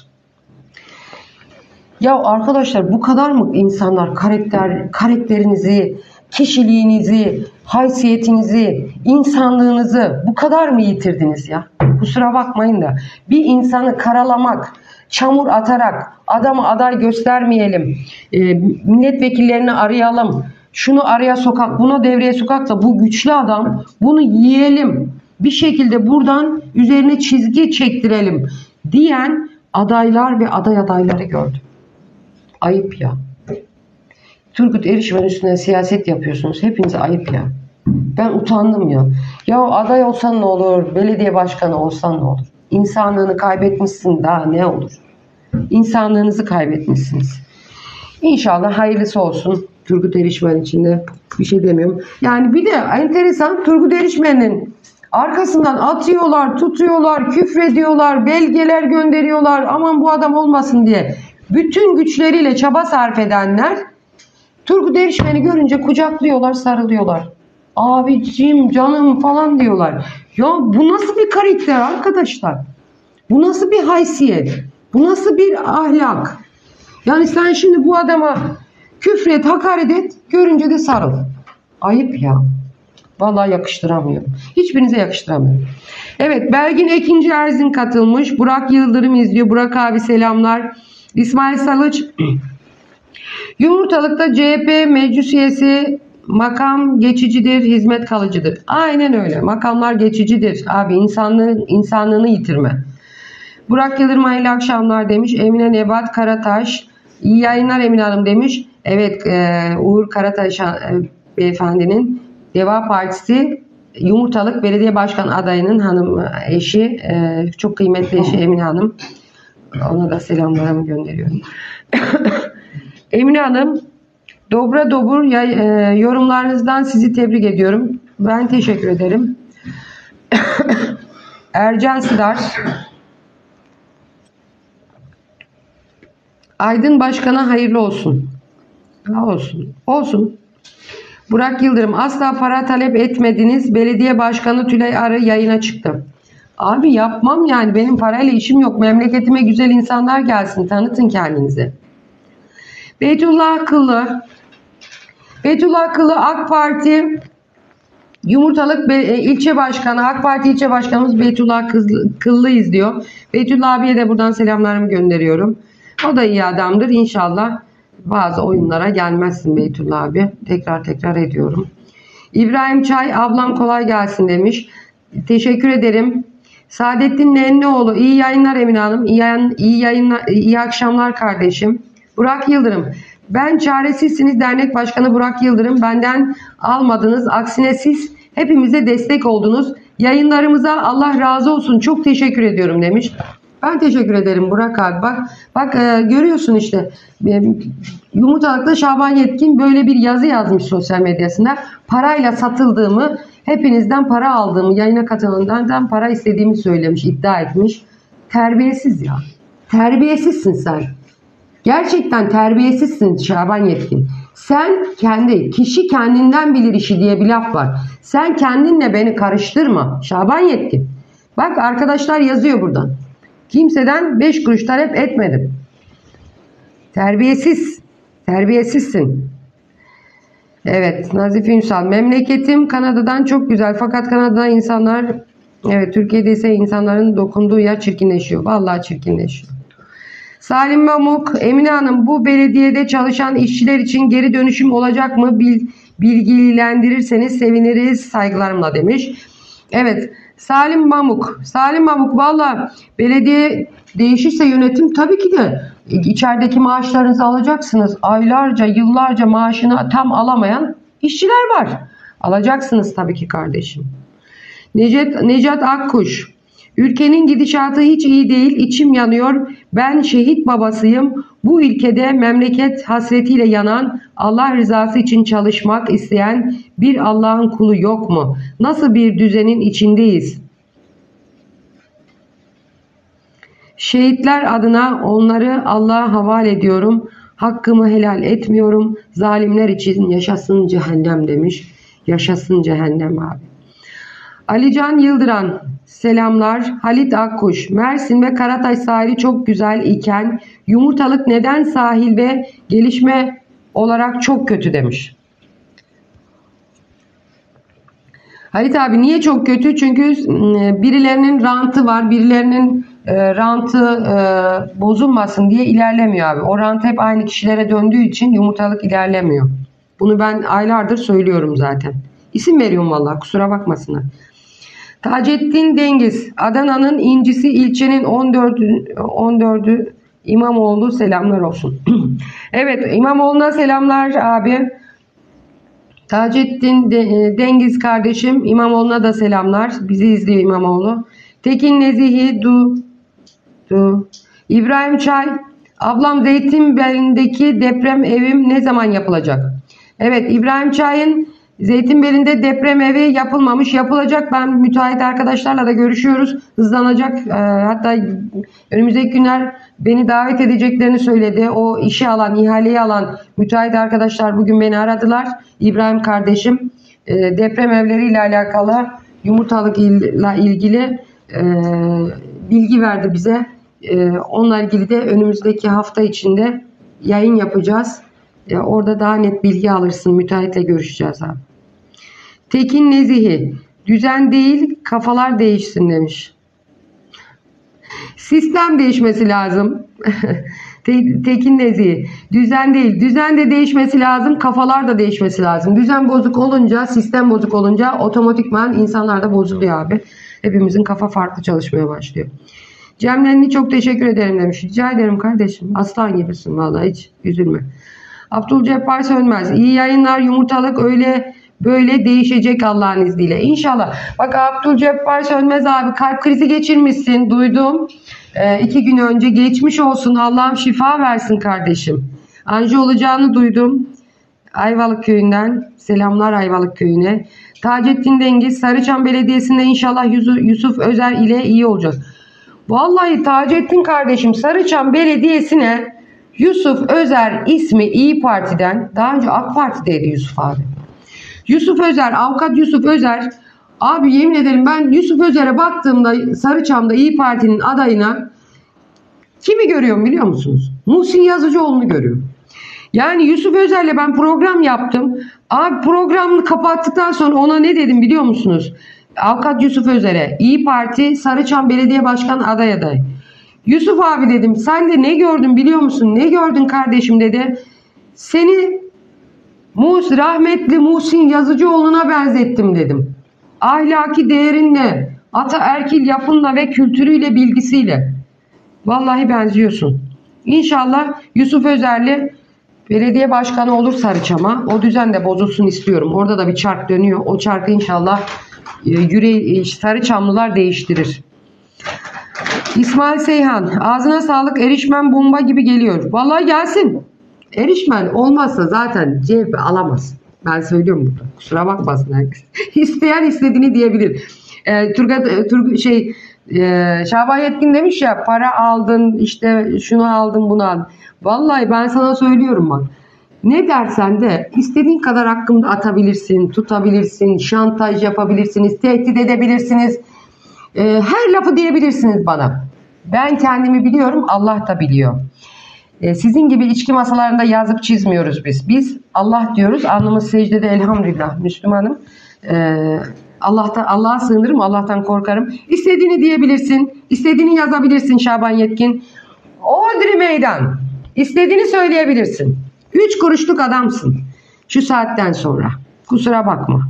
Ya arkadaşlar bu kadar mı insanlar karakter karakterinizi, kişiliğinizi, haysiyetinizi, insanlığınızı bu kadar mı yitirdiniz ya? Kusura bakmayın da bir insanı karalamak, çamur atarak adamı aday göstermeyelim, e, milletvekillerini arayalım, şunu araya sokak, buna devreye sokak da bu güçlü adam, bunu yiyelim, bir şekilde buradan üzerine çizgi çektirelim diyen adaylar ve aday adayları gördüm. Ayıp ya. Turgut Erişmen üstüne siyaset yapıyorsunuz. Hepinize ayıp ya. Ben utandım ya. Ya aday olsan ne olur? Belediye başkanı olsan ne olur? İnsanlığını kaybetmişsin, daha ne olur? İnsanlığınızı kaybetmişsiniz. İnşallah hayırlısı olsun Turgut Erişmen için de, bir şey demiyorum. Yani bir de enteresan, Turgut Erişmen'in arkasından atıyorlar, tutuyorlar, küfrediyorlar, belgeler gönderiyorlar. Aman bu adam olmasın diye. Bütün güçleriyle çaba sarf edenler Turgut Erişmen'i görünce kucaklıyorlar, sarılıyorlar. Abicim, canım falan diyorlar. Ya bu nasıl bir karakter arkadaşlar? Bu nasıl bir haysiyet? Bu nasıl bir ahlak? Yani sen şimdi bu adama küfret, hakaret et, görünce de sarıl. Ayıp ya. Vallahi yakıştıramıyorum. Hiçbirinize yakıştıramıyorum. Evet, Belgin Ekinci Erzin katılmış. Burak Yıldırım izliyor. Burak abi selamlar. İsmail Salıç. Yumurtalık'ta C H P meclis üyesi, makam geçicidir, hizmet kalıcıdır. Aynen öyle. Makamlar geçicidir. Abi insanlığın, insanlığını yitirme. Burak Yıldırım hayırlı akşamlar demiş. Emine Nebat Karataş. İyi yayınlar Emine Hanım demiş. Evet, e, Uğur Karataş e, beyefendinin Deva Partisi Yumurtalık Belediye Başkan adayının hanım eşi, e, çok kıymetli eşi Emine Hanım. Ona da selamlarımı gönderiyorum. Emine Hanım, dobra dobur ya, e, yorumlarınızdan sizi tebrik ediyorum. Ben teşekkür ederim. Ercan Sidar. Aydın Başkan'a hayırlı olsun. Ha, olsun. Olsun. Burak Yıldırım, asla para talep etmediniz. Belediye Başkanı Tülay Arı yayına çıktı. Abi yapmam yani. Benim parayla işim yok. Memleketime güzel insanlar gelsin. Tanıtın kendinizi. Beytullah Akıllı. Beytullah Akıllı AK Parti Yumurtalık ilçe başkanı, AK Parti ilçe başkanımız Beytullah Kıllı izliyor. Beytullah abiye de buradan selamlarımı gönderiyorum. O da iyi adamdır. İnşallah bazı oyunlara gelmezsin Beytullah abi. Tekrar tekrar ediyorum. İbrahim Çay, ablam kolay gelsin demiş. Teşekkür ederim. Saadettin Nenneoğlu, iyi yayınlar Emine Hanım. İyi, yayın, iyi, yayınlar, iyi akşamlar kardeşim. Burak Yıldırım, ben çaresizsiniz dernek başkanı Burak Yıldırım. Benden almadınız. Aksine siz hepimize destek oldunuz. Yayınlarımıza Allah razı olsun. Çok teşekkür ediyorum demiş. Ben teşekkür ederim Burak abi. Bak, bak e, görüyorsun işte. E, Yumurtalık'ta Şaban Yetkin böyle bir yazı yazmış sosyal medyasında. Parayla satıldığımı, hepinizden para aldığımı, yayına katılanlardan para istediğimi söylemiş, iddia etmiş. Terbiyesiz ya. Terbiyesizsin sen. Gerçekten terbiyesizsin Şaban Yetkin. Sen kendi, kişi kendinden bilir işi diye bir laf var. Sen kendinle beni karıştırma Şaban Yetkin. Bak arkadaşlar yazıyor buradan. Kimseden beş kuruş talep etmedim. Terbiyesiz. Terbiyesizsin. Evet, Nazife Ünsal. Memleketim Kanada'dan çok güzel. Fakat Kanada'da insanlar Evet, Türkiye'de ise insanların dokunduğu yer çirkinleşiyor. Vallahi çirkinleşiyor. Salim Mamuk, Emine Hanım, bu belediyede çalışan işçiler için geri dönüşüm olacak mı? Bil, bilgilendirirseniz seviniriz saygılarımla demiş. Evet, Salim Mamuk. Salim Mamuk, valla belediye değişirse yönetim tabii ki de içerideki maaşlarınızı alacaksınız. Aylarca, yıllarca maaşını tam alamayan işçiler var. Alacaksınız tabii ki kardeşim. Necat, Necat Akkuş. Ülkenin gidişatı hiç iyi değil. İçim yanıyor. Ben şehit babasıyım. Bu ülkede memleket hasretiyle yanan, Allah rızası için çalışmak isteyen bir Allah'ın kulu yok mu? Nasıl bir düzenin içindeyiz? Şehitler adına onları Allah'a havale ediyorum. Hakkımı helal etmiyorum. Zalimler için yaşasın cehennem demiş. Yaşasın cehennem abi. Alican Yıldıran, selamlar. Halit Akkuş, Mersin ve Karataş sahili çok güzel iken Yumurtalık neden sahil ve gelişme olarak çok kötü demiş. Halit abi niye çok kötü? Çünkü birilerinin rantı var, birilerinin e, rantı e, bozulmasın diye ilerlemiyor abi. O rant hep aynı kişilere döndüğü için Yumurtalık ilerlemiyor. Bunu ben aylardır söylüyorum zaten. İsim veriyorum vallahi, kusura bakmasınlar. Taceddin Dengiz, Adana'nın incisi, ilçenin on dördü, on dördü İmamoğlu, selamlar olsun. Evet, İmamoğlu'na selamlar abi. Taceddin Dengiz kardeşim, İmamoğlu'na da selamlar. Bizi izliyor İmamoğlu. Tekin Nezihi Du, Du. İbrahim Çay, ablam Zeytinbeli'ndeki deprem evim ne zaman yapılacak? Evet, İbrahim Çay'ın Zeytinbeli'nde deprem evi yapılmamış, yapılacak. Ben müteahhit arkadaşlarla da görüşüyoruz. Hızlanacak. E, hatta önümüzdeki günler beni davet edeceklerini söyledi. O işi alan, ihaleyi alan müteahhit arkadaşlar bugün beni aradılar. İbrahim kardeşim e, deprem evleriyle alakalı, Yumurtalık'la ilgili e, bilgi verdi bize. E, onunla ilgili de önümüzdeki hafta içinde yayın yapacağız. E, orada daha net bilgi alırsın. Müteahhitle görüşeceğiz abi. Tekin Nezihi, düzen değil kafalar değişsin demiş. Sistem değişmesi lazım. Tekin Nezihi, düzen değil, düzen de değişmesi lazım, kafalar da değişmesi lazım. Düzen bozuk olunca, sistem bozuk olunca otomatikman insanlar da bozuluyor abi. Hepimizin kafa farklı çalışmaya başlıyor. Cemlenli çok teşekkür ederim demiş. Rica ederim kardeşim. Aslan gibisin vallahi, hiç üzülme. Abdülcebbar Sönmez, iyi yayınlar. Yumurtalık öyle böyle değişecek Allah'ın izniyle. İnşallah. Bak Abdülcebbar Sönmez abi, kalp krizi geçirmişsin. Duydum. Ee, iki gün önce, geçmiş olsun. Allah'ım şifa versin kardeşim. Anji olacağını duydum. Ayvalık köyünden. Selamlar Ayvalık köyüne. Taceddin Dengiz, Sarıçam Belediyesi'nde inşallah Yusuf Özer ile iyi olacak. Vallahi Taceddin kardeşim, Sarıçam Belediyesi'ne Yusuf Özer ismi İyi Parti'den, daha önce AK Parti'deydi Yusuf abi. Yusuf Özer, avukat Yusuf Özer abi, yemin ederim ben Yusuf Özer'e baktığımda Sarıçam'da İyi Parti'nin adayına kimi görüyorum biliyor musunuz? Muhsin Yazıcıoğlu'nu görüyorum. Yani Yusuf Özer'le ben program yaptım. Abi programını kapattıktan sonra ona ne dedim biliyor musunuz? Avukat Yusuf Özer'e, İyi Parti Sarıçam Belediye Başkanı aday aday. Yusuf abi dedim, sen de ne gördün biliyor musun? Ne gördün kardeşim dedi. Seni Mus, rahmetli Muhsin Yazıcıoğlu'na benzettim dedim. Ahlaki değerinle, ataerkil yapınla ve kültürüyle, bilgisiyle. Vallahi benziyorsun. İnşallah Yusuf Özer'le belediye başkanı olur Sarıçam'a. O düzen de bozulsun istiyorum. Orada da bir çark dönüyor. O çarkı inşallah yüreği, Sarıçamlılar değiştirir. İsmail Seyhan, ağzına sağlık, erişmen bomba gibi geliyor. Vallahi gelsin. Erişmen olmazsa zaten C H P alamaz. Ben söylüyorum burada. Kusura bakmasın herkes. İsteyen istediğini diyebilir. Ee, Turgat, Turg şey e, Şaban Yetkin demiş ya, para aldın, işte şunu aldın, bunu aldın. Vallahi ben sana söylüyorum bak. Ne dersen de istediğin kadar hakkımda atabilirsin, tutabilirsin, şantaj yapabilirsiniz, tehdit edebilirsiniz. Ee, her lafı diyebilirsiniz bana. Ben kendimi biliyorum, Allah da biliyor. Ee, sizin gibi içki masalarında yazıp çizmiyoruz biz. Biz Allah diyoruz, alnımız secdede elhamdülillah, Müslümanım. Ee, Allah'tan, Allah'a sığınırım, Allah'tan korkarım. İstediğini diyebilirsin, istediğini yazabilirsin Şaban Yetkin. Odri meydan. İstediğini söyleyebilirsin. Üç kuruşluk adamsın. Şu saatten sonra. Kusura bakma.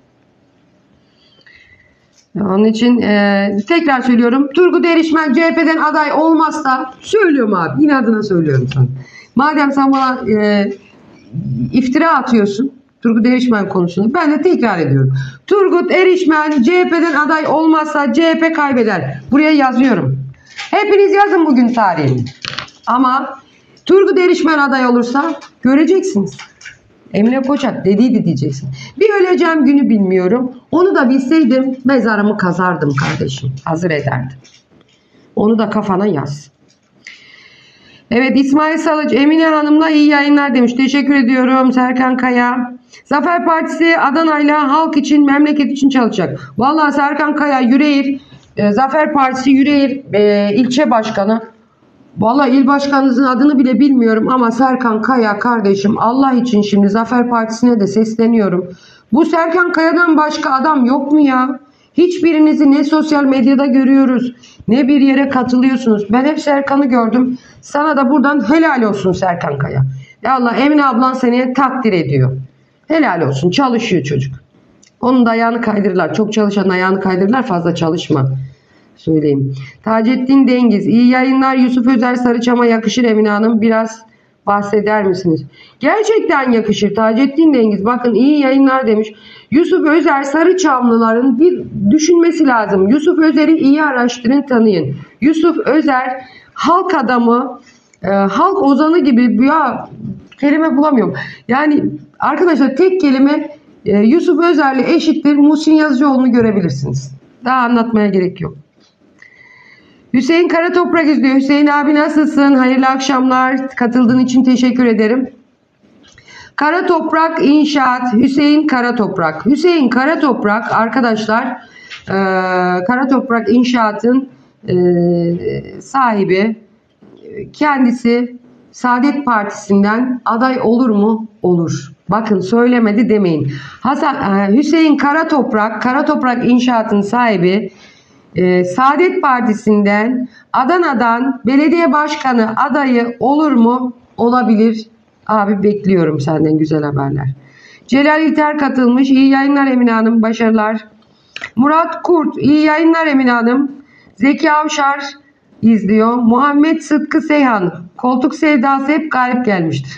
Onun için e, tekrar söylüyorum. Turgut Erişmen C H P'den aday olmazsa söylüyorum abi. İnadına söylüyorum sana. Madem sen bana e, iftira atıyorsun Turgut Erişmen konusunda, ben de tekrar ediyorum. Turgut Erişmen C H P'den aday olmazsa C H P kaybeder. Buraya yazıyorum. Hepiniz yazın bugün tarihini. Ama Turgut Erişmen aday olursa göreceksiniz. Emine Koçak dediydi diyeceksin. Bir öleceğim günü bilmiyorum. Onu da bilseydim mezarımı kazardım kardeşim. Hazır ederdim. Onu da kafana yaz. Evet, İsmail Salıç, Emine Hanım'la iyi yayınlar demiş. Teşekkür ediyorum Serkan Kaya. Zafer Partisi Adana'yla halk için, memleket için çalışacak. Vallahi Serkan Kaya Yüreğir, e, Zafer Partisi Yüreğir e, ilçe başkanı. Vallahi il başkanınızın adını bile bilmiyorum ama Serkan Kaya kardeşim, Allah için şimdi Zafer Partisi'ne de sesleniyorum. Bu Serkan Kaya'dan başka adam yok mu ya? Hiçbirinizi ne sosyal medyada görüyoruz, ne bir yere katılıyorsunuz. Ben hep Serkan'ı gördüm. Sana da buradan helal olsun Serkan Kaya. Ya Allah, Emine ablan seni takdir ediyor. Helal olsun, çalışıyor çocuk. Onun da ayağını kaydırırlar. Çok çalışan ayağını kaydırırlar, fazla çalışma. Söyleyeyim. Taceddin Dengiz, iyi yayınlar. Yusuf Özer Sarıçam'a yakışır Emine Hanım. Biraz bahseder misiniz? Gerçekten yakışır Taceddin Dengiz. Bakın, iyi yayınlar demiş. Yusuf Özer Sarıçamlıların bir düşünmesi lazım. Yusuf Özer'i iyi araştırın, tanıyın. Yusuf Özer halk adamı, e, halk ozanı gibi, ya kelime bulamıyorum. Yani arkadaşlar, tek kelime e, Yusuf Özer'le eşittir Muhsin Yazıcıoğlu'nu görebilirsiniz. Daha anlatmaya gerek yok. Hüseyin Karatoprak izliyor. Hüseyin abi nasılsın? Hayırlı akşamlar. Katıldığın için teşekkür ederim. Karatoprak İnşaat. Hüseyin Karatoprak. Hüseyin Karatoprak arkadaşlar, e, Karatoprak İnşaat'ın e, sahibi. Kendisi Saadet Partisi'nden aday olur mu? Olur. Bakın, söylemedi demeyin. Hasan, e, Hüseyin Karatoprak, Karatoprak İnşaat'ın sahibi. Ee, Saadet Partisi'nden Adana'dan belediye başkanı adayı olur mu? Olabilir. Abi, bekliyorum senden güzel haberler. Celal İlter katılmış. İyi yayınlar Emine Hanım. Başarılar. Murat Kurt. İyi yayınlar Emine Hanım. Zeki Avşar izliyor. Muhammed Sıtkı Seyhan. Koltuk sevdası hep galip gelmiştir.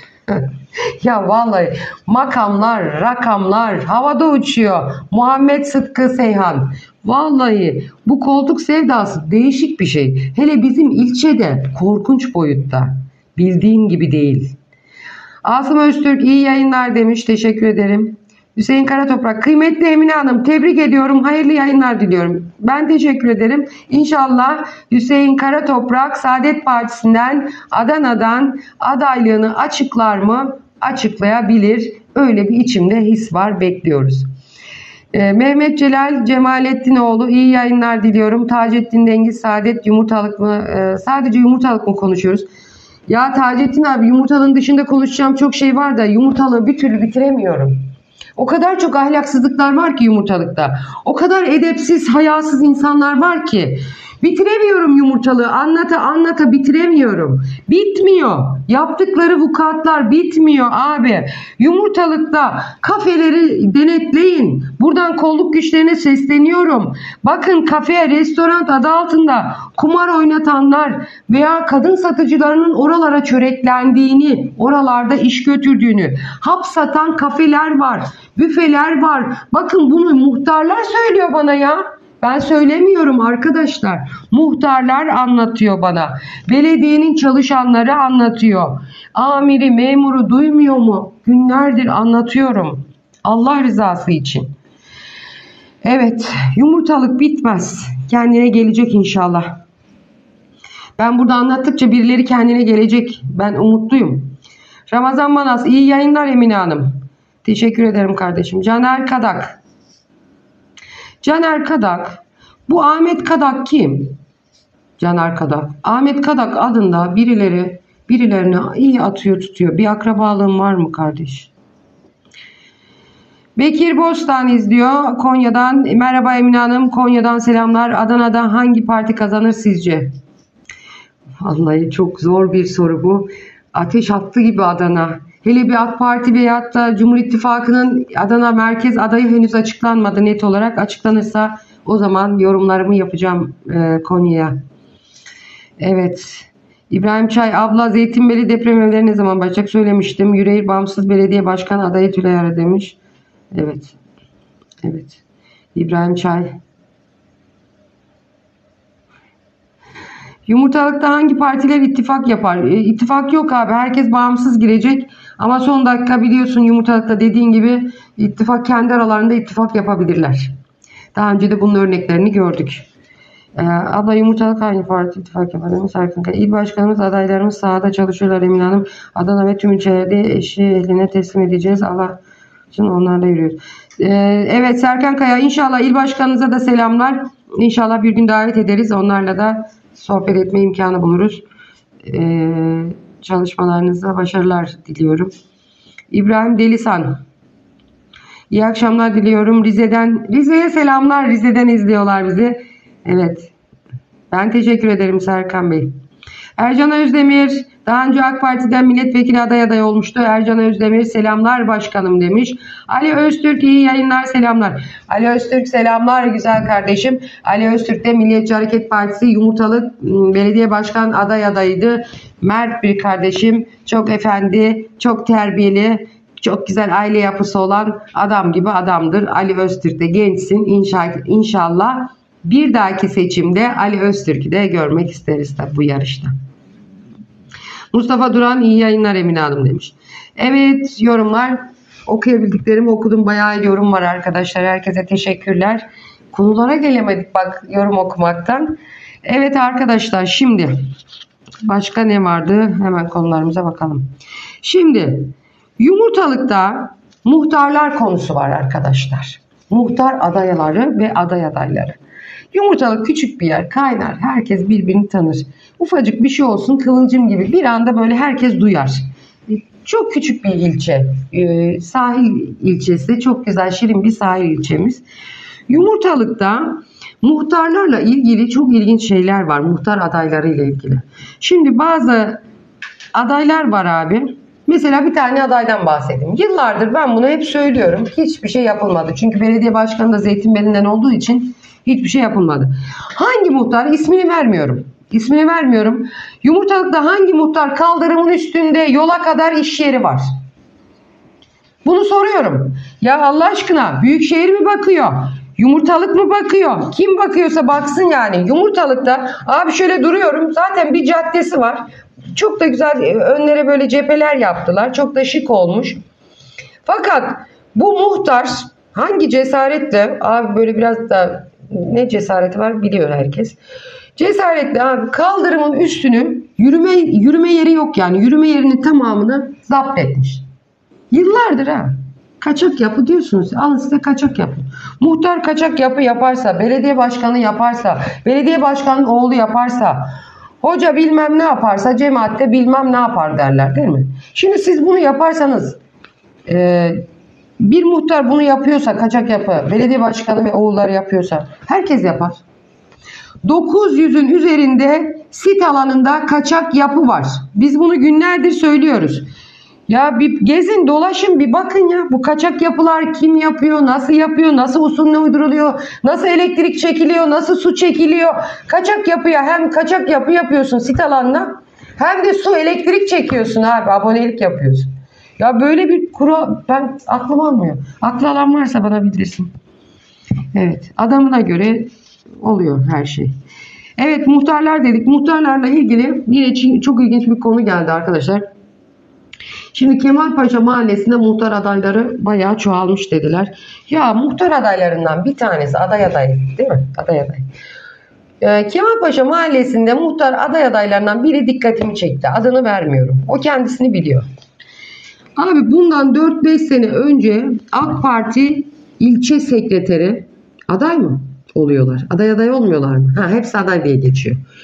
Ya vallahi makamlar, rakamlar havada uçuyor. Muhammed Sıtkı Seyhan. Vallahi bu koltuk sevdası değişik bir şey. Hele bizim ilçede korkunç boyutta. Bildiğin gibi değil. Asım Öztürk iyi yayınlar demiş. Teşekkür ederim. Hüseyin Karatoprak, kıymetli Emine Hanım, tebrik ediyorum. Hayırlı yayınlar diliyorum. Ben teşekkür ederim. İnşallah Hüseyin Karatoprak Saadet Partisi'nden Adana'dan adaylığını açıklar mı? Açıklayabilir. Öyle bir içimde his var. Bekliyoruz. Ee, Mehmet Celal Cemalettinoğlu iyi yayınlar diliyorum. Taceddin Dengiz, Saadet yumurtalık mı? Ee, sadece yumurtalık mı konuşuyoruz? Ya Taceddin abi, yumurtalığın dışında konuşacağım çok şey var da yumurtalığı bir türlü bitiremiyorum. O kadar çok ahlaksızlıklar var ki yumurtalıkta. O kadar edepsiz, hayasız insanlar var ki. Bitiremiyorum yumurtalığı. Anlata anlata bitiremiyorum. Bitmiyor. Yaptıkları vukuatlar bitmiyor abi. Yumurtalıkta kafeleri denetleyin. Buradan kolluk güçlerine sesleniyorum. Bakın, kafe, restoran adı altında kumar oynatanlar veya kadın satıcılarının oralara çöreklendiğini, oralarda iş götürdüğünü, hap satan kafeler var, büfeler var. Bakın, bunu muhtarlar söylüyor bana ya. Ben söylemiyorum arkadaşlar. Muhtarlar anlatıyor bana. Belediyenin çalışanları anlatıyor. Amiri, memuru duymuyor mu? Günlerdir anlatıyorum. Allah rızası için. Evet, yumurtalık bitmez. Kendine gelecek inşallah. Ben burada anlattıkça birileri kendine gelecek. Ben umutluyum. Ramazan Manas, iyi yayınlar Emine Hanım. Teşekkür ederim kardeşim. Caner Kadak. Caner Kadak. Bu Ahmet Kadak kim? Caner Kadak. Ahmet Kadak adında birileri birilerine iyi atıyor tutuyor. Bir akrabalığın var mı kardeş? Bekir Bostan izliyor Konya'dan. Merhaba Emine Hanım, Konya'dan selamlar. Adana'da hangi parti kazanır sizce? Vallahi çok zor bir soru bu. Ateş attı gibi Adana. Hele bir AK Parti veyahut da Cumhur İttifakı'nın Adana merkez adayı henüz açıklanmadı net olarak. Açıklanırsa o zaman yorumlarımı yapacağım e, Konya'ya. Evet. İbrahim Çay abla Zeytinbeli deprem evleri ne zaman başlayacak söylemiştim. Yüreğir Bağımsız Belediye Başkanı adayı Tülay Ara demiş. Evet. Evet. İbrahim Çay. Yumurtalıkta hangi partiler ittifak yapar? E, ittifak yok abi. Herkes bağımsız girecek. Ama son dakika biliyorsun yumurtalıkta dediğin gibi ittifak kendi aralarında ittifak yapabilirler. Daha önce de bunun örneklerini gördük. Ee, abla yumurtalık hangi parti ittifak yapar? Serkan Kaya. İl başkanımız adaylarımız sahada çalışıyorlar Emine Hanım. Adana ve tüm ilçelerde eşi eline teslim edeceğiz. Allah için onlarla yürüyoruz. Ee, evet Serkan Kaya inşallah il başkanınıza da selamlar. İnşallah bir gün davet ederiz. Onlarla da sohbet etme imkanı buluruz. Ee, çalışmalarınızda başarılar diliyorum. İbrahim Delisan. İyi akşamlar diliyorum. Rize'den Rize'ye selamlar. Rize'den izliyorlar bizi. Evet. Ben teşekkür ederim Serkan Bey. Ercan Özdemir daha önce AK Parti'den milletvekili aday aday olmuştu. Ercan Özdemir selamlar başkanım demiş. Ali Öztürk iyi yayınlar selamlar. Ali Öztürk selamlar güzel kardeşim. Ali Öztürk de Milliyetçi Hareket Partisi Yumurtalık Belediye Başkan aday adayıydı. Mert bir kardeşim. Çok efendi, çok terbiyeli, çok güzel aile yapısı olan adam gibi adamdır. Ali Öztürk de gençsin. İnşallah, inşallah bir dahaki seçimde Ali Öztürk'ü de görmek isteriz tabi bu yarışta. Mustafa Duran iyi yayınlar Emine Hanım demiş. Evet yorumlar okuyabildiklerimi okudum. Bayağı yorum var arkadaşlar. Herkese teşekkürler. Konulara gelemedik bak yorum okumaktan. Evet arkadaşlar şimdi başka ne vardı? Hemen konularımıza bakalım. Şimdi yumurtalıkta muhtarlar konusu var arkadaşlar. Muhtar adayları ve aday adayları. Yumurtalık küçük bir yer, kaynar. Herkes birbirini tanır. Ufacık bir şey olsun kıvılcım gibi bir anda böyle herkes duyar. Çok küçük bir ilçe. Ee, sahil ilçesi. Çok güzel, şirin bir sahil ilçemiz. Yumurtalık'ta muhtarlarla ilgili çok ilginç şeyler var. Muhtar adayları ile ilgili. Şimdi bazı adaylar var abi. Mesela bir tane adaydan bahsedeyim. Yıllardır ben bunu hep söylüyorum. Hiçbir şey yapılmadı. Çünkü belediye başkanı da Zeytinbeli'nden olduğu için hiçbir şey yapılmadı. Hangi muhtar? İsmini vermiyorum. İsmini vermiyorum. Yumurtalık'ta hangi muhtar kaldırımın üstünde yola kadar iş yeri var? Bunu soruyorum. Ya Allah aşkına Büyükşehir mi bakıyor? Yumurtalık mı bakıyor? Kim bakıyorsa baksın yani. Yumurtalık'ta abi şöyle duruyorum. Zaten bir caddesi var. Çok da güzel önlere böyle cepheler yaptılar. Çok da şık olmuş. Fakat bu muhtar hangi cesaretle abi böyle biraz da ne cesareti var biliyor herkes. Cesaretle abi kaldırımın üstünü yürüme yürüme yeri yok yani. Yürüme yerinin tamamını zapt etmiş. Yıllardır ha. Kaçak yapı diyorsunuz. Alın size kaçak yapı. Muhtar kaçak yapı yaparsa, belediye başkanı yaparsa, belediye başkanının oğlu yaparsa, hoca bilmem ne yaparsa cemaatte bilmem ne yapar derler değil mi? Şimdi siz bunu yaparsanız e, bir muhtar bunu yapıyorsa kaçak yapı, belediye başkanı ve oğulları yapıyorsa herkes yapar. dokuz yüzün üzerinde sit alanında kaçak yapı var. Biz bunu günlerdir söylüyoruz. Ya bir gezin dolaşın bir bakın ya bu kaçak yapılar kim yapıyor, nasıl yapıyor, nasıl usulüne uyduruluyor, nasıl elektrik çekiliyor, nasıl su çekiliyor. Kaçak yapıya hem kaçak yapı yapıyorsun sit alanına hem de su elektrik çekiyorsun abi abonelik yapıyorsun. Ya böyle bir kural ben aklım almıyor. Aklı alan varsa bana bildirsin. Evet adamına göre oluyor her şey. Evet muhtarlar dedik. Muhtarlarla ilgili yine çok ilginç bir konu geldi arkadaşlar. Şimdi Kemalpaşa Mahallesi'nde muhtar adayları bayağı çoğalmış dediler. Ya muhtar adaylarından bir tanesi aday aday değil mi? Aday aday. Ee, Kemalpaşa Mahallesi'nde muhtar aday adaylarından biri dikkatimi çekti. Adını vermiyorum. O kendisini biliyor. Abi bundan dört beş sene önce AK Parti ilçe sekreteri aday mı oluyorlar? Aday aday olmuyorlar mı? Ha, hepsi aday diye geçiyor.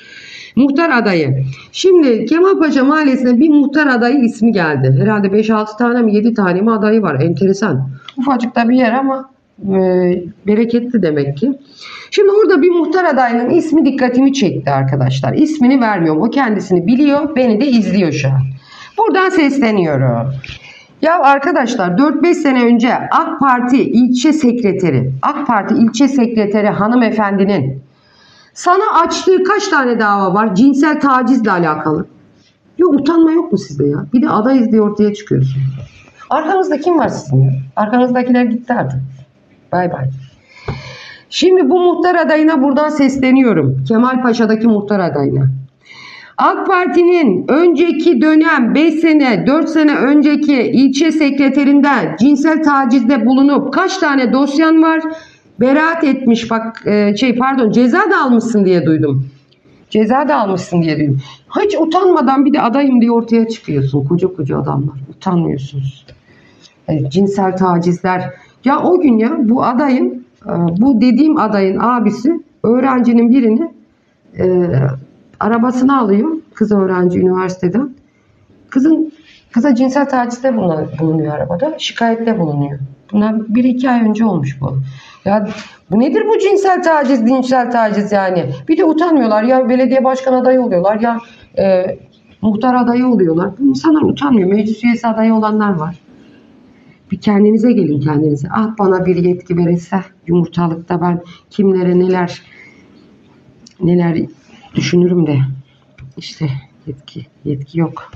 Muhtar adayı. Şimdi Kemalpaşa Mahallesi'ne bir muhtar adayı ismi geldi. Herhalde beş altı tane mi yedi tane mi adayı var. Enteresan. Ufacık da bir yer ama e, bereketli demek ki. Şimdi orada bir muhtar adayının ismi dikkatimi çekti arkadaşlar. İsmini vermiyorum. O kendisini biliyor. Beni de izliyor şu an. Buradan sesleniyorum. Ya arkadaşlar dört beş sene önce AK Parti ilçe sekreteri, AK Parti ilçe sekreteri hanımefendinin sana açtığı kaç tane dava var cinsel tacizle alakalı? Ya utanma yok mu sizde ya? Bir de adayız diye ortaya çıkıyorsun. Arkanızda kim var sizin ya? Arkanızdakiler gitti artık. Bay bay. Şimdi bu muhtar adayına buradan sesleniyorum. Kemalpaşa'daki muhtar adayına. AK Parti'nin önceki dönem beş sene dört sene önceki ilçe sekreterinden cinsel tacizde bulunup kaç tane dosyan var? Beraat etmiş bak şey pardon ceza da almışsın diye duydum. Ceza da almışsın diye duydum. Hiç utanmadan bir de adayım diye ortaya çıkıyorsun. Koca koca adamlar. Utanmıyorsunuz. Evet, cinsel tacizler. Ya o gün ya bu adayın bu dediğim adayın abisi öğrencinin birini e, arabasını alıyor. Kız öğrenci üniversiteden. Kızın kıza cinsel tacizde bulunuyor arabada. Şikayette bulunuyor. Bunlar bir iki ay önce olmuş bu. Ya bu nedir bu cinsel taciz, cinsel taciz yani? Bir de utanmıyorlar. Ya belediye başkan adayı oluyorlar ya e, muhtar adayı oluyorlar. Bu insanlar utanmıyor. Meclis üyesi adayı olanlar var. Bir kendinize gelin kendinize. Ah bana bir yetki verirse yumurtalıkta ben kimlere neler neler düşünürüm de işte yetki yetki yok.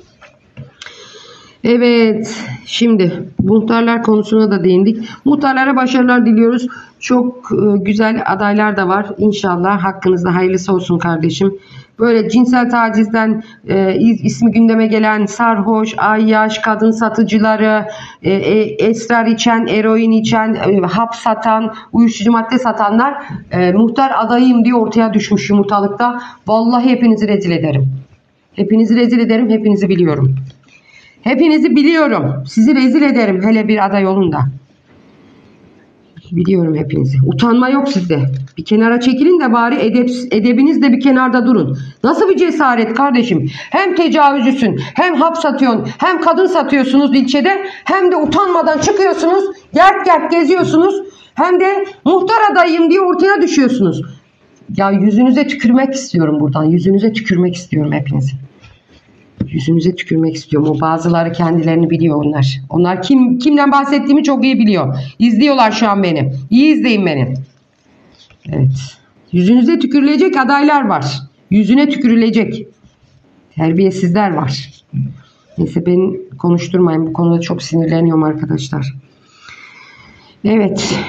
Evet, şimdi muhtarlar konusuna da değindik. Muhtarlara başarılar diliyoruz. Çok e, güzel adaylar da var. İnşallah hakkınızda hayırlısı olsun kardeşim. Böyle cinsel tacizden e, ismi gündeme gelen sarhoş, ayyaş, kadın satıcıları, e, e, esrar içen, eroin içen, e, hap satan, uyuşturucu madde satanlar e, muhtar adayım diye ortaya düşmüş yumurtalıkta. Vallahi hepinizi rezil ederim. Hepinizi rezil ederim, hepinizi biliyorum. Hepinizi biliyorum. Sizi rezil ederim hele bir aday olun da. Biliyorum hepinizi. Utanma yok sizde. Bir kenara çekilin de bari edep, edebiniz de bir kenarda durun. Nasıl bir cesaret kardeşim? Hem tecavüzcüsün, hem hap satıyorsun, hem kadın satıyorsunuz ilçede, hem de utanmadan çıkıyorsunuz, gert gert geziyorsunuz, hem de muhtar adayım diye ortaya düşüyorsunuz. Ya yüzünüze tükürmek istiyorum buradan. Yüzünüze tükürmek istiyorum hepinizin. Yüzünüze tükürmek istiyorum. O bazıları kendilerini biliyor onlar. Onlar kim kimden bahsettiğimi çok iyi biliyor. İzliyorlar şu an beni. İyi izleyin beni. Evet. Yüzünüze tükürülecek adaylar var. Yüzüne tükürülecek. Terbiyesizler var. Neyse beni konuşturmayın. Bu konuda çok sinirleniyorum arkadaşlar. Evet.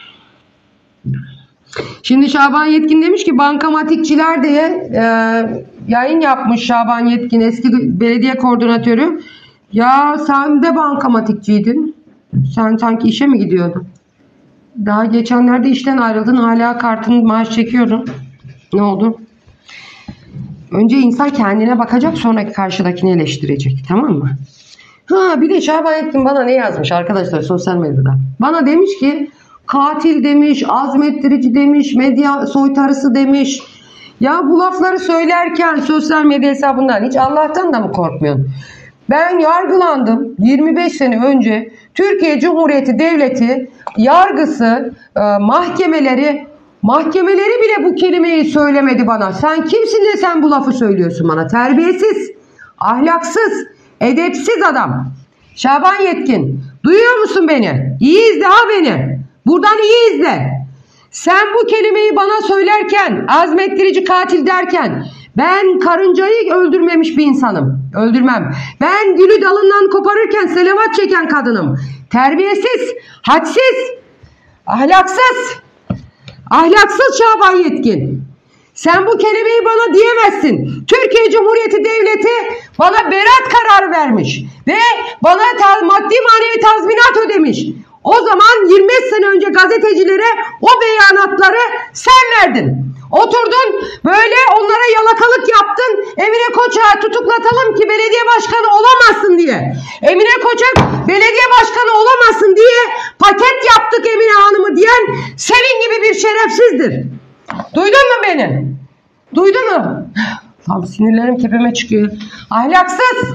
Şimdi Şaban Yetkin demiş ki bankamatikçiler diye e, yayın yapmış Şaban Yetkin eski belediye koordinatörü. Ya sen de bankamatikçiydin. Sen sanki işe mi gidiyordun? Daha geçenlerde işten ayrıldın. Hala kartın maaş çekiyordun. Ne oldu? Önce insan kendine bakacak sonra karşıdakini eleştirecek. Tamam mı? Ha bir de Şaban Yetkin bana ne yazmış arkadaşlar sosyal medyada. Bana demiş ki katil demiş, azmettirici demiş, medya soytarısı demiş. Ya bu lafları söylerken sosyal medya hesabından hiç Allah'tan da mı korkmuyorsun? Ben yargılandım yirmi beş sene önce. Türkiye Cumhuriyeti Devleti yargısı, mahkemeleri, mahkemeleri bile bu kelimeyi söylemedi bana. Sen kimsin de sen bu lafı söylüyorsun bana? Terbiyesiz, ahlaksız, edepsiz adam. Şaban Yetkin, duyuyor musun beni? İyi izle ha beni. Buradan iyi izle. Sen bu kelimeyi bana söylerken, azmettirici katil derken ben karıncayı öldürmemiş bir insanım. Öldürmem. Ben gülü dalından koparırken selavat çeken kadınım. Terbiyesiz, hadsiz, ahlaksız, ahlaksız Şaban Yetkin. Sen bu kelimeyi bana diyemezsin. Türkiye Cumhuriyeti Devleti bana beraat kararı vermiş ve bana maddi manevi tazminat ödemiş. O zaman yirmi beş sene önce gazetecilere o beyanatları sen verdin. Oturdun böyle onlara yalakalık yaptın. Emine Koçak'ı tutuklatalım ki belediye başkanı olamazsın diye. Emine Koçak belediye başkanı olamazsın diye paket yaptık Emine Hanım'ı diyen senin gibi bir şerefsizdir. Duydun mu beni? Duydun mu? Tam sinirlerim tepeme çıkıyor. Ahlaksız.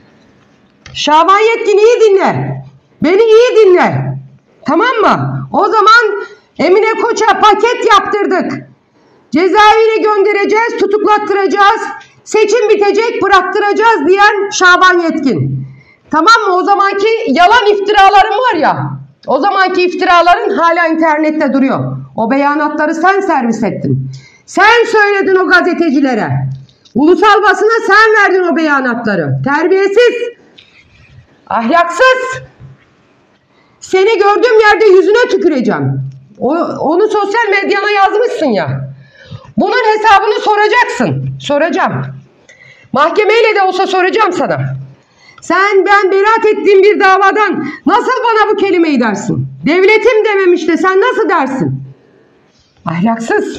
Şaban Yetkin iyi dinle. Beni iyi dinle. Tamam mı? O zaman Emine Koç'a paket yaptırdık. Cezaevine göndereceğiz, tutuklattıracağız. Seçim bitecek, bıraktıracağız diyen Şaban Yetkin. Tamam mı? O zamanki yalan iftiraların var ya. O zamanki iftiraların hala internette duruyor. O beyanatları sen servis ettin. Sen söyledin o gazetecilere. Ulusal basına sen verdin o beyanatları. Terbiyesiz. Ahlaksız. Seni gördüğüm yerde yüzüne tüküreceğim. O, onu sosyal medyana yazmışsın ya. Bunun hesabını soracaksın. Soracağım. Mahkemeyle de olsa soracağım sana. Sen ben beraat ettiğim bir davadan nasıl bana bu kelimeyi dersin? Devletim dememiş de sen nasıl dersin? Ahlaksız.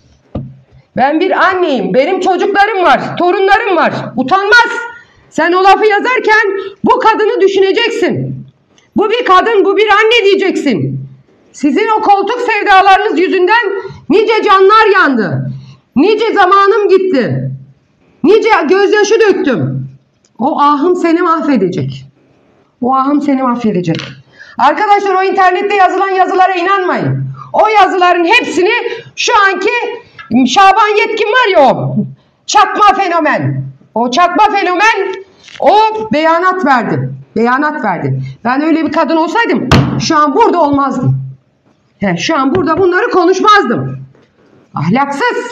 Ben bir anneyim. Benim çocuklarım var. Torunlarım var. Utanmaz. Sen o lafı yazarken bu kadını düşüneceksin. Bu bir kadın, bu bir anne diyeceksin. Sizin o koltuk sevdalarınız yüzünden nice canlar yandı. Nice zamanım gitti. Nice gözyaşı döktüm. O ahım seni mahvedecek. O ahım seni mahvedecek. Arkadaşlar o internette yazılan yazılara inanmayın. O yazıların hepsini şu anki Şaban Yetkin var ya o çakma fenomen. O çakma fenomen o beyanat verdi. Beyanat verdi. Ben öyle bir kadın olsaydım şu an burada olmazdım. He, şu an burada bunları konuşmazdım. Ahlaksız.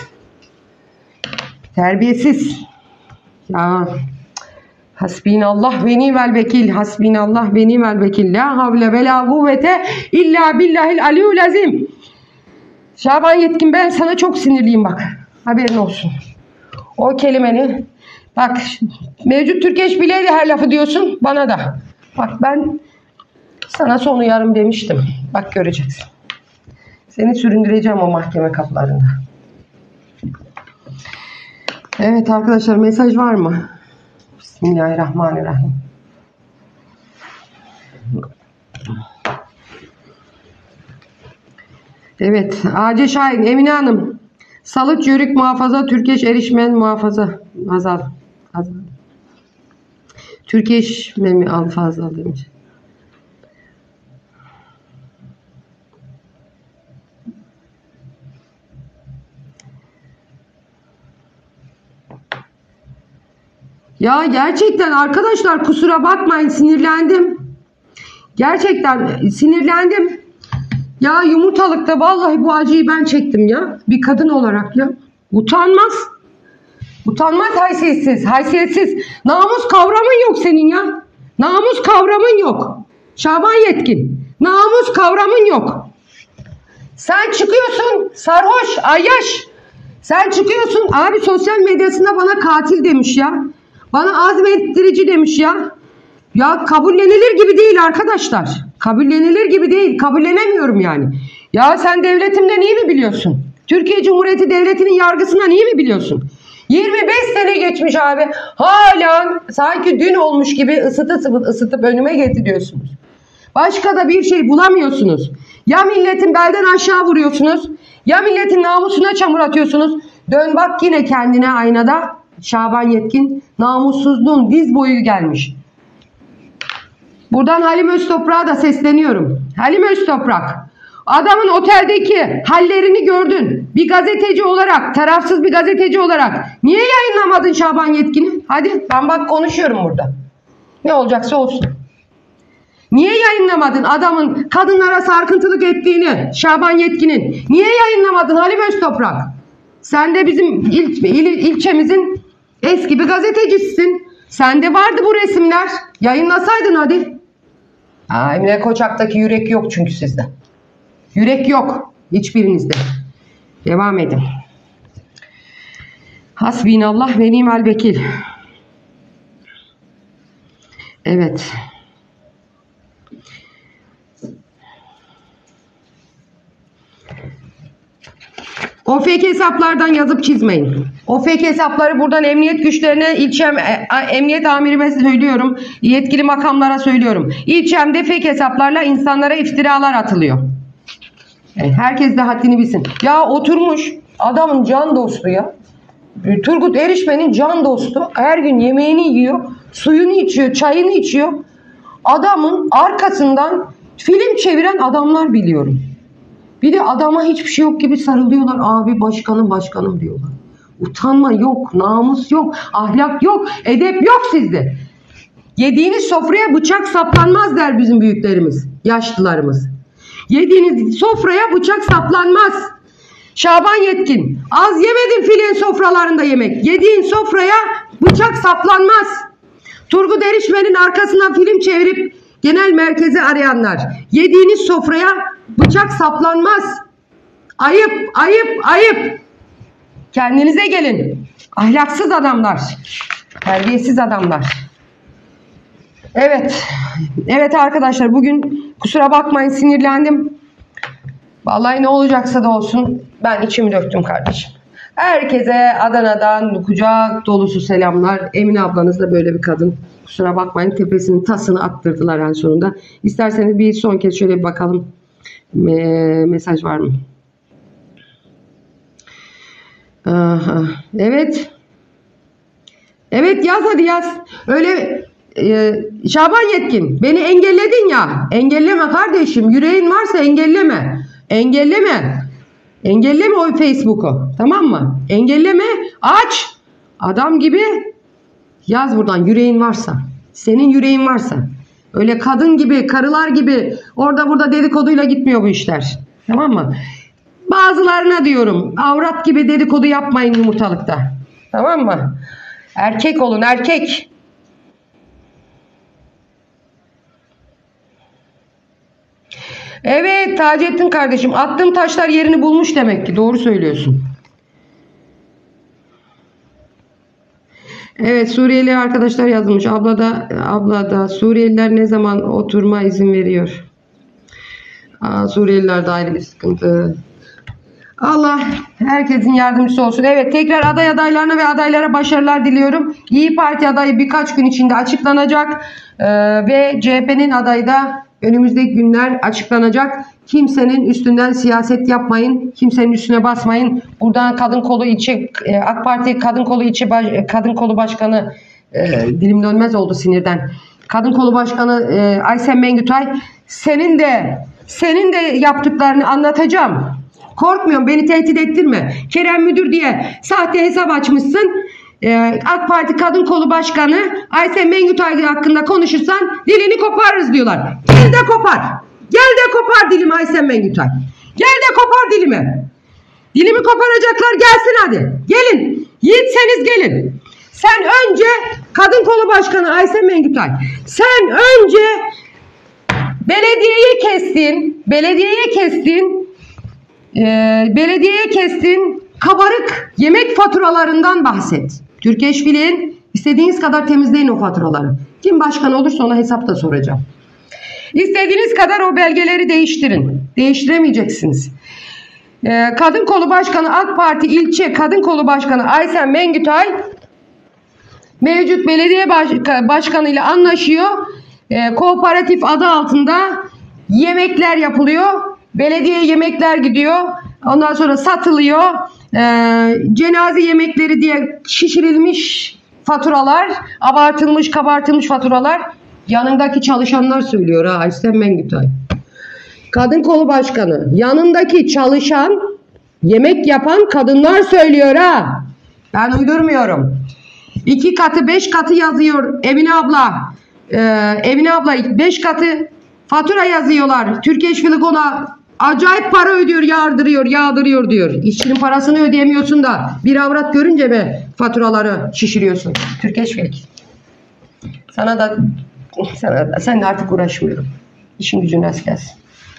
Terbiyesiz. Ya hasbinallah ve ni'mel vekil. Hasbinallah ve ni'mel vekil. La havle ve la kuvvete illa billahil aliyyul azim. Şaban Yetkin ben sana çok sinirliyim bak. Haberin olsun. O kelimeni bak mevcut Türkeş bile de her lafı diyorsun bana da. Bak ben sana son uyarım demiştim. Bak göreceksin. Seni süründüreceğim o mahkeme kapılarında. Evet arkadaşlar mesaj var mı? Bismillahirrahmanirrahim. Evet. Ace Şahin, Emine Hanım. Salıç, Yörük muhafaza, Türkeş erişmen muhafaza. Azal. Azal. Türkeş mi al fazla demiş. Ya gerçekten arkadaşlar kusura bakmayın sinirlendim. Gerçekten sinirlendim. Ya yumurtalıkta vallahi bu acıyı ben çektim ya. Bir kadın olarak ya. Utanmaz. Utanmaz haysiyetsiz. Haysiyetsiz. Namus kavramın yok senin ya. Namus kavramın yok. Şaban Yetkin. Namus kavramın yok. Sen çıkıyorsun sarhoş, ayyaş. Sen çıkıyorsun abi sosyal medyasında bana katil demiş ya. Bana azmettirici demiş ya. Ya kabullenilir gibi değil arkadaşlar. Kabullenilir gibi değil. Kabullenemiyorum yani. Ya sen devletimden iyi mi biliyorsun? Türkiye Cumhuriyeti Devleti'nin yargısından iyi mi biliyorsun? yirmi beş sene geçmiş abi. Hala sanki dün olmuş gibi ısıtıp ısıtıp önüme getiriyorsunuz. Başka da bir şey bulamıyorsunuz. Ya milletin belden aşağı vuruyorsunuz. Ya milletin namusuna çamur atıyorsunuz. Dön bak yine kendine aynada. Şaban Yetkin namussuzluğun diz boyu gelmiş. Buradan Halim Öztoprak'a da sesleniyorum. Halim Öztoprak, adamın oteldeki hallerini gördün. Bir gazeteci olarak, tarafsız bir gazeteci olarak niye yayınlamadın Şaban Yetkin'i? Hadi ben bak konuşuyorum burada. Ne olacaksa olsun. Niye yayınlamadın adamın kadınlara sarkıntılık ettiğini Şaban Yetkin'in? Niye yayınlamadın Halim Öztoprak? Sen de bizim il, il, ilçemizin eski bir gazetecisisin. Sende vardı bu resimler. Yayınlasaydın hadi. Aa, Emine Koçak'taki yürek yok çünkü sizde. Yürek yok. Hiçbirinizde. Devam edin. Hasbinallah ve ni'mel vekil. Evet. O fake hesaplardan yazıp çizmeyin. O fake hesapları buradan emniyet güçlerine, ilçem, emniyet amirime söylüyorum. Yetkili makamlara söylüyorum. İlçemde fake hesaplarla insanlara iftiralar atılıyor. Evet, herkes de haddini bilsin. Ya oturmuş adamın can dostu ya. Turgut Erişmen'in can dostu, her gün yemeğini yiyor, suyunu içiyor, çayını içiyor. Adamın arkasından film çeviren adamlar biliyorum. Bir de adama hiçbir şey yok gibi sarılıyorlar. Abi başkanım başkanım diyorlar. Utanma yok, namus yok, ahlak yok, edep yok sizde. Yediğiniz sofraya bıçak saplanmaz der bizim büyüklerimiz, yaşlılarımız. Yediğiniz sofraya bıçak saplanmaz. Şaban Yetkin, az yemedin filenin sofralarında yemek. Yediğin sofraya bıçak saplanmaz. Turgut Erişmen'in arkasından film çevirip genel merkezi arayanlar. Yediğiniz sofraya bıçak saplanmaz. Ayıp, ayıp, ayıp. Kendinize gelin. Ahlaksız adamlar. Terbiyesiz adamlar. Evet. Evet arkadaşlar, bugün kusura bakmayın sinirlendim. Vallahi ne olacaksa da olsun. Ben içimi döktüm kardeşim. Herkese Adana'dan kucak dolusu selamlar. Emine ablanız da böyle bir kadın. Kusura bakmayın, tepesinin tasını attırdılar en sonunda. İsterseniz bir son kez şöyle bir bakalım. Me mesaj var mı? Aha, evet. Evet yaz hadi yaz. Öyle e, Şaban Yetkin, beni engelledin ya. Engelleme kardeşim. Yüreğin varsa engelleme. Engelleme. Engelleme o Facebook'u. Tamam mı? Engelleme. Aç. Adam gibi yaz buradan, yüreğin varsa. Senin yüreğin varsa. Öyle kadın gibi, karılar gibi orada burada dedikoduyla gitmiyor bu işler. Tamam mı? Bazılarına diyorum, avrat gibi dedikodu yapmayın yumurtalıkta. Tamam mı? Erkek olun, erkek. Evet Taceddin kardeşim, attığım taşlar yerini bulmuş demek ki. Doğru söylüyorsun. Evet, Suriyeli arkadaşlar yazmış. Abla da, abla da Suriyeliler ne zaman oturma izin veriyor? Aa, Suriyeliler de ayrı bir sıkıntı. Allah herkesin yardımcısı olsun. Evet, tekrar aday adaylarına ve adaylara başarılar diliyorum. İYİ Parti adayı birkaç gün içinde açıklanacak. Ee, ve C H P'nin adayı da önümüzdeki günler açıklanacak. Kimsenin üstünden siyaset yapmayın. Kimsenin üstüne basmayın. Buradan kadın kolu ilçe AK Parti kadın kolu ilçe kadın kolu başkanı e, dilim dönmez oldu sinirden. Kadın kolu başkanı e, Aysen Mengütay, senin de senin de yaptıklarını anlatacağım. Korkmuyorum, beni tehdit ettirme. Kerem Müdür diye sahte hesap açmışsın. Ee, AK Parti Kadın Kolu Başkanı Aysen Mengütay hakkında konuşursan dilini koparırız diyorlar. Gel de kopar. Gel de kopar dilimi Aysen Mengütay. Gel de kopar dilimi. Dilimi koparacaklar gelsin hadi. Gelin. Yiğitseniz gelin. Sen önce Kadın Kolu Başkanı Aysen Mengütay. Sen önce belediyeyi kestin. Belediyeyi kestin. Ee, belediyeye kestin kabarık yemek faturalarından bahset. Türkeşfiliğin istediğiniz kadar temizleyin o faturaları. Kim başkan olursa ona hesap da soracağım. İstediğiniz kadar o belgeleri değiştirin. Değiştiremeyeceksiniz. Ee, Kadın Kolu Başkanı AK Parti ilçe Kadın Kolu Başkanı Aysen Mengütay mevcut belediye baş başkanı ile anlaşıyor. Ee, kooperatif adı altında yemekler yapılıyor. Belediye yemekler gidiyor. Ondan sonra satılıyor. Ee, cenaze yemekleri diye şişirilmiş faturalar, abartılmış, kabartılmış faturalar yanındaki çalışanlar söylüyor ha Aysen Mengütay. Kadın Kolu Başkanı, yanındaki çalışan, yemek yapan kadınlar söylüyor ha. Ben uydurmuyorum. İki katı, beş katı yazıyor Emine abla. Ee, Emine abla beş katı fatura yazıyorlar. Türkeşfilik ona acayip para ödüyor, yağdırıyor, yağdırıyor diyor. İşçinin parasını ödeyemiyorsun da bir avrat görünce mi faturaları şişiriyorsun? Türkeşfilik. Sana da sana da, sen de artık uğraşmıyorum. İşin gücün rast gelsin.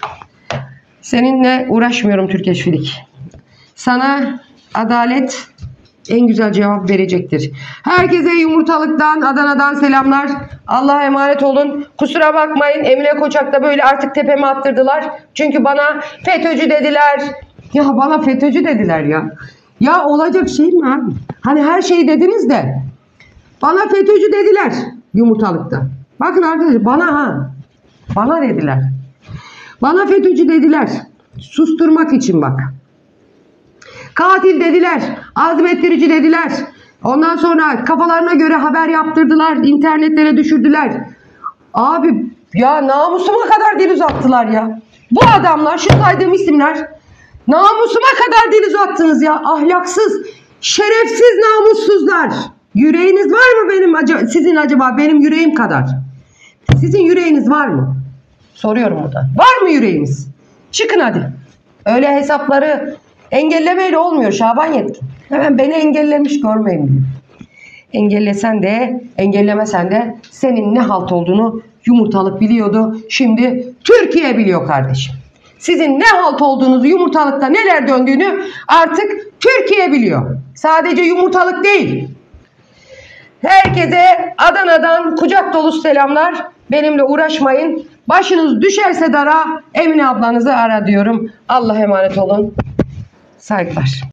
Seninle uğraşmıyorum Türkeşfilik. Sana adalet en güzel cevap verecektir. Herkese yumurtalıktan, Adana'dan selamlar. Allah'a emanet olun. Kusura bakmayın, Emine Koçak da böyle artık tepeme attırdılar. Çünkü bana FETÖ'cü dediler. Ya bana FETÖ'cü dediler ya. Ya olacak şey mi abi? Hani her şeyi dediniz de bana FETÖ'cü dediler yumurtalıkta. Bakın arkadaşlar, bana ha. Bana dediler. Bana FETÖ'cü dediler. Susturmak için bak. Katil dediler. Azmettirici dediler. Ondan sonra kafalarına göre haber yaptırdılar. İnternetlere düşürdüler. Abi ya namusuma kadar dil uzattılar ya. Bu adamlar, şu saydığım isimler, namusuma kadar dil uzattınız ya. Ahlaksız, şerefsiz, namussuzlar. Yüreğiniz var mı benim acaba, sizin acaba benim yüreğim kadar? Sizin yüreğiniz var mı? Soruyorum burada. Var mı yüreğiniz? Çıkın hadi. Öyle hesapları engellemeyle olmuyor Şaban Yetkin. Hemen beni engellemiş görmeyin diyor. Engellesen de engellemesen de senin ne halt olduğunu yumurtalık biliyordu. Şimdi Türkiye biliyor kardeşim. Sizin ne halt olduğunuzu, yumurtalıkta neler döndüğünü artık Türkiye biliyor. Sadece yumurtalık değil. Herkese Adana'dan kucak dolusu selamlar. Benimle uğraşmayın. Başınız düşerse dara Emine ablanızı ara diyorum. Allah'a emanet olun. Saygılar.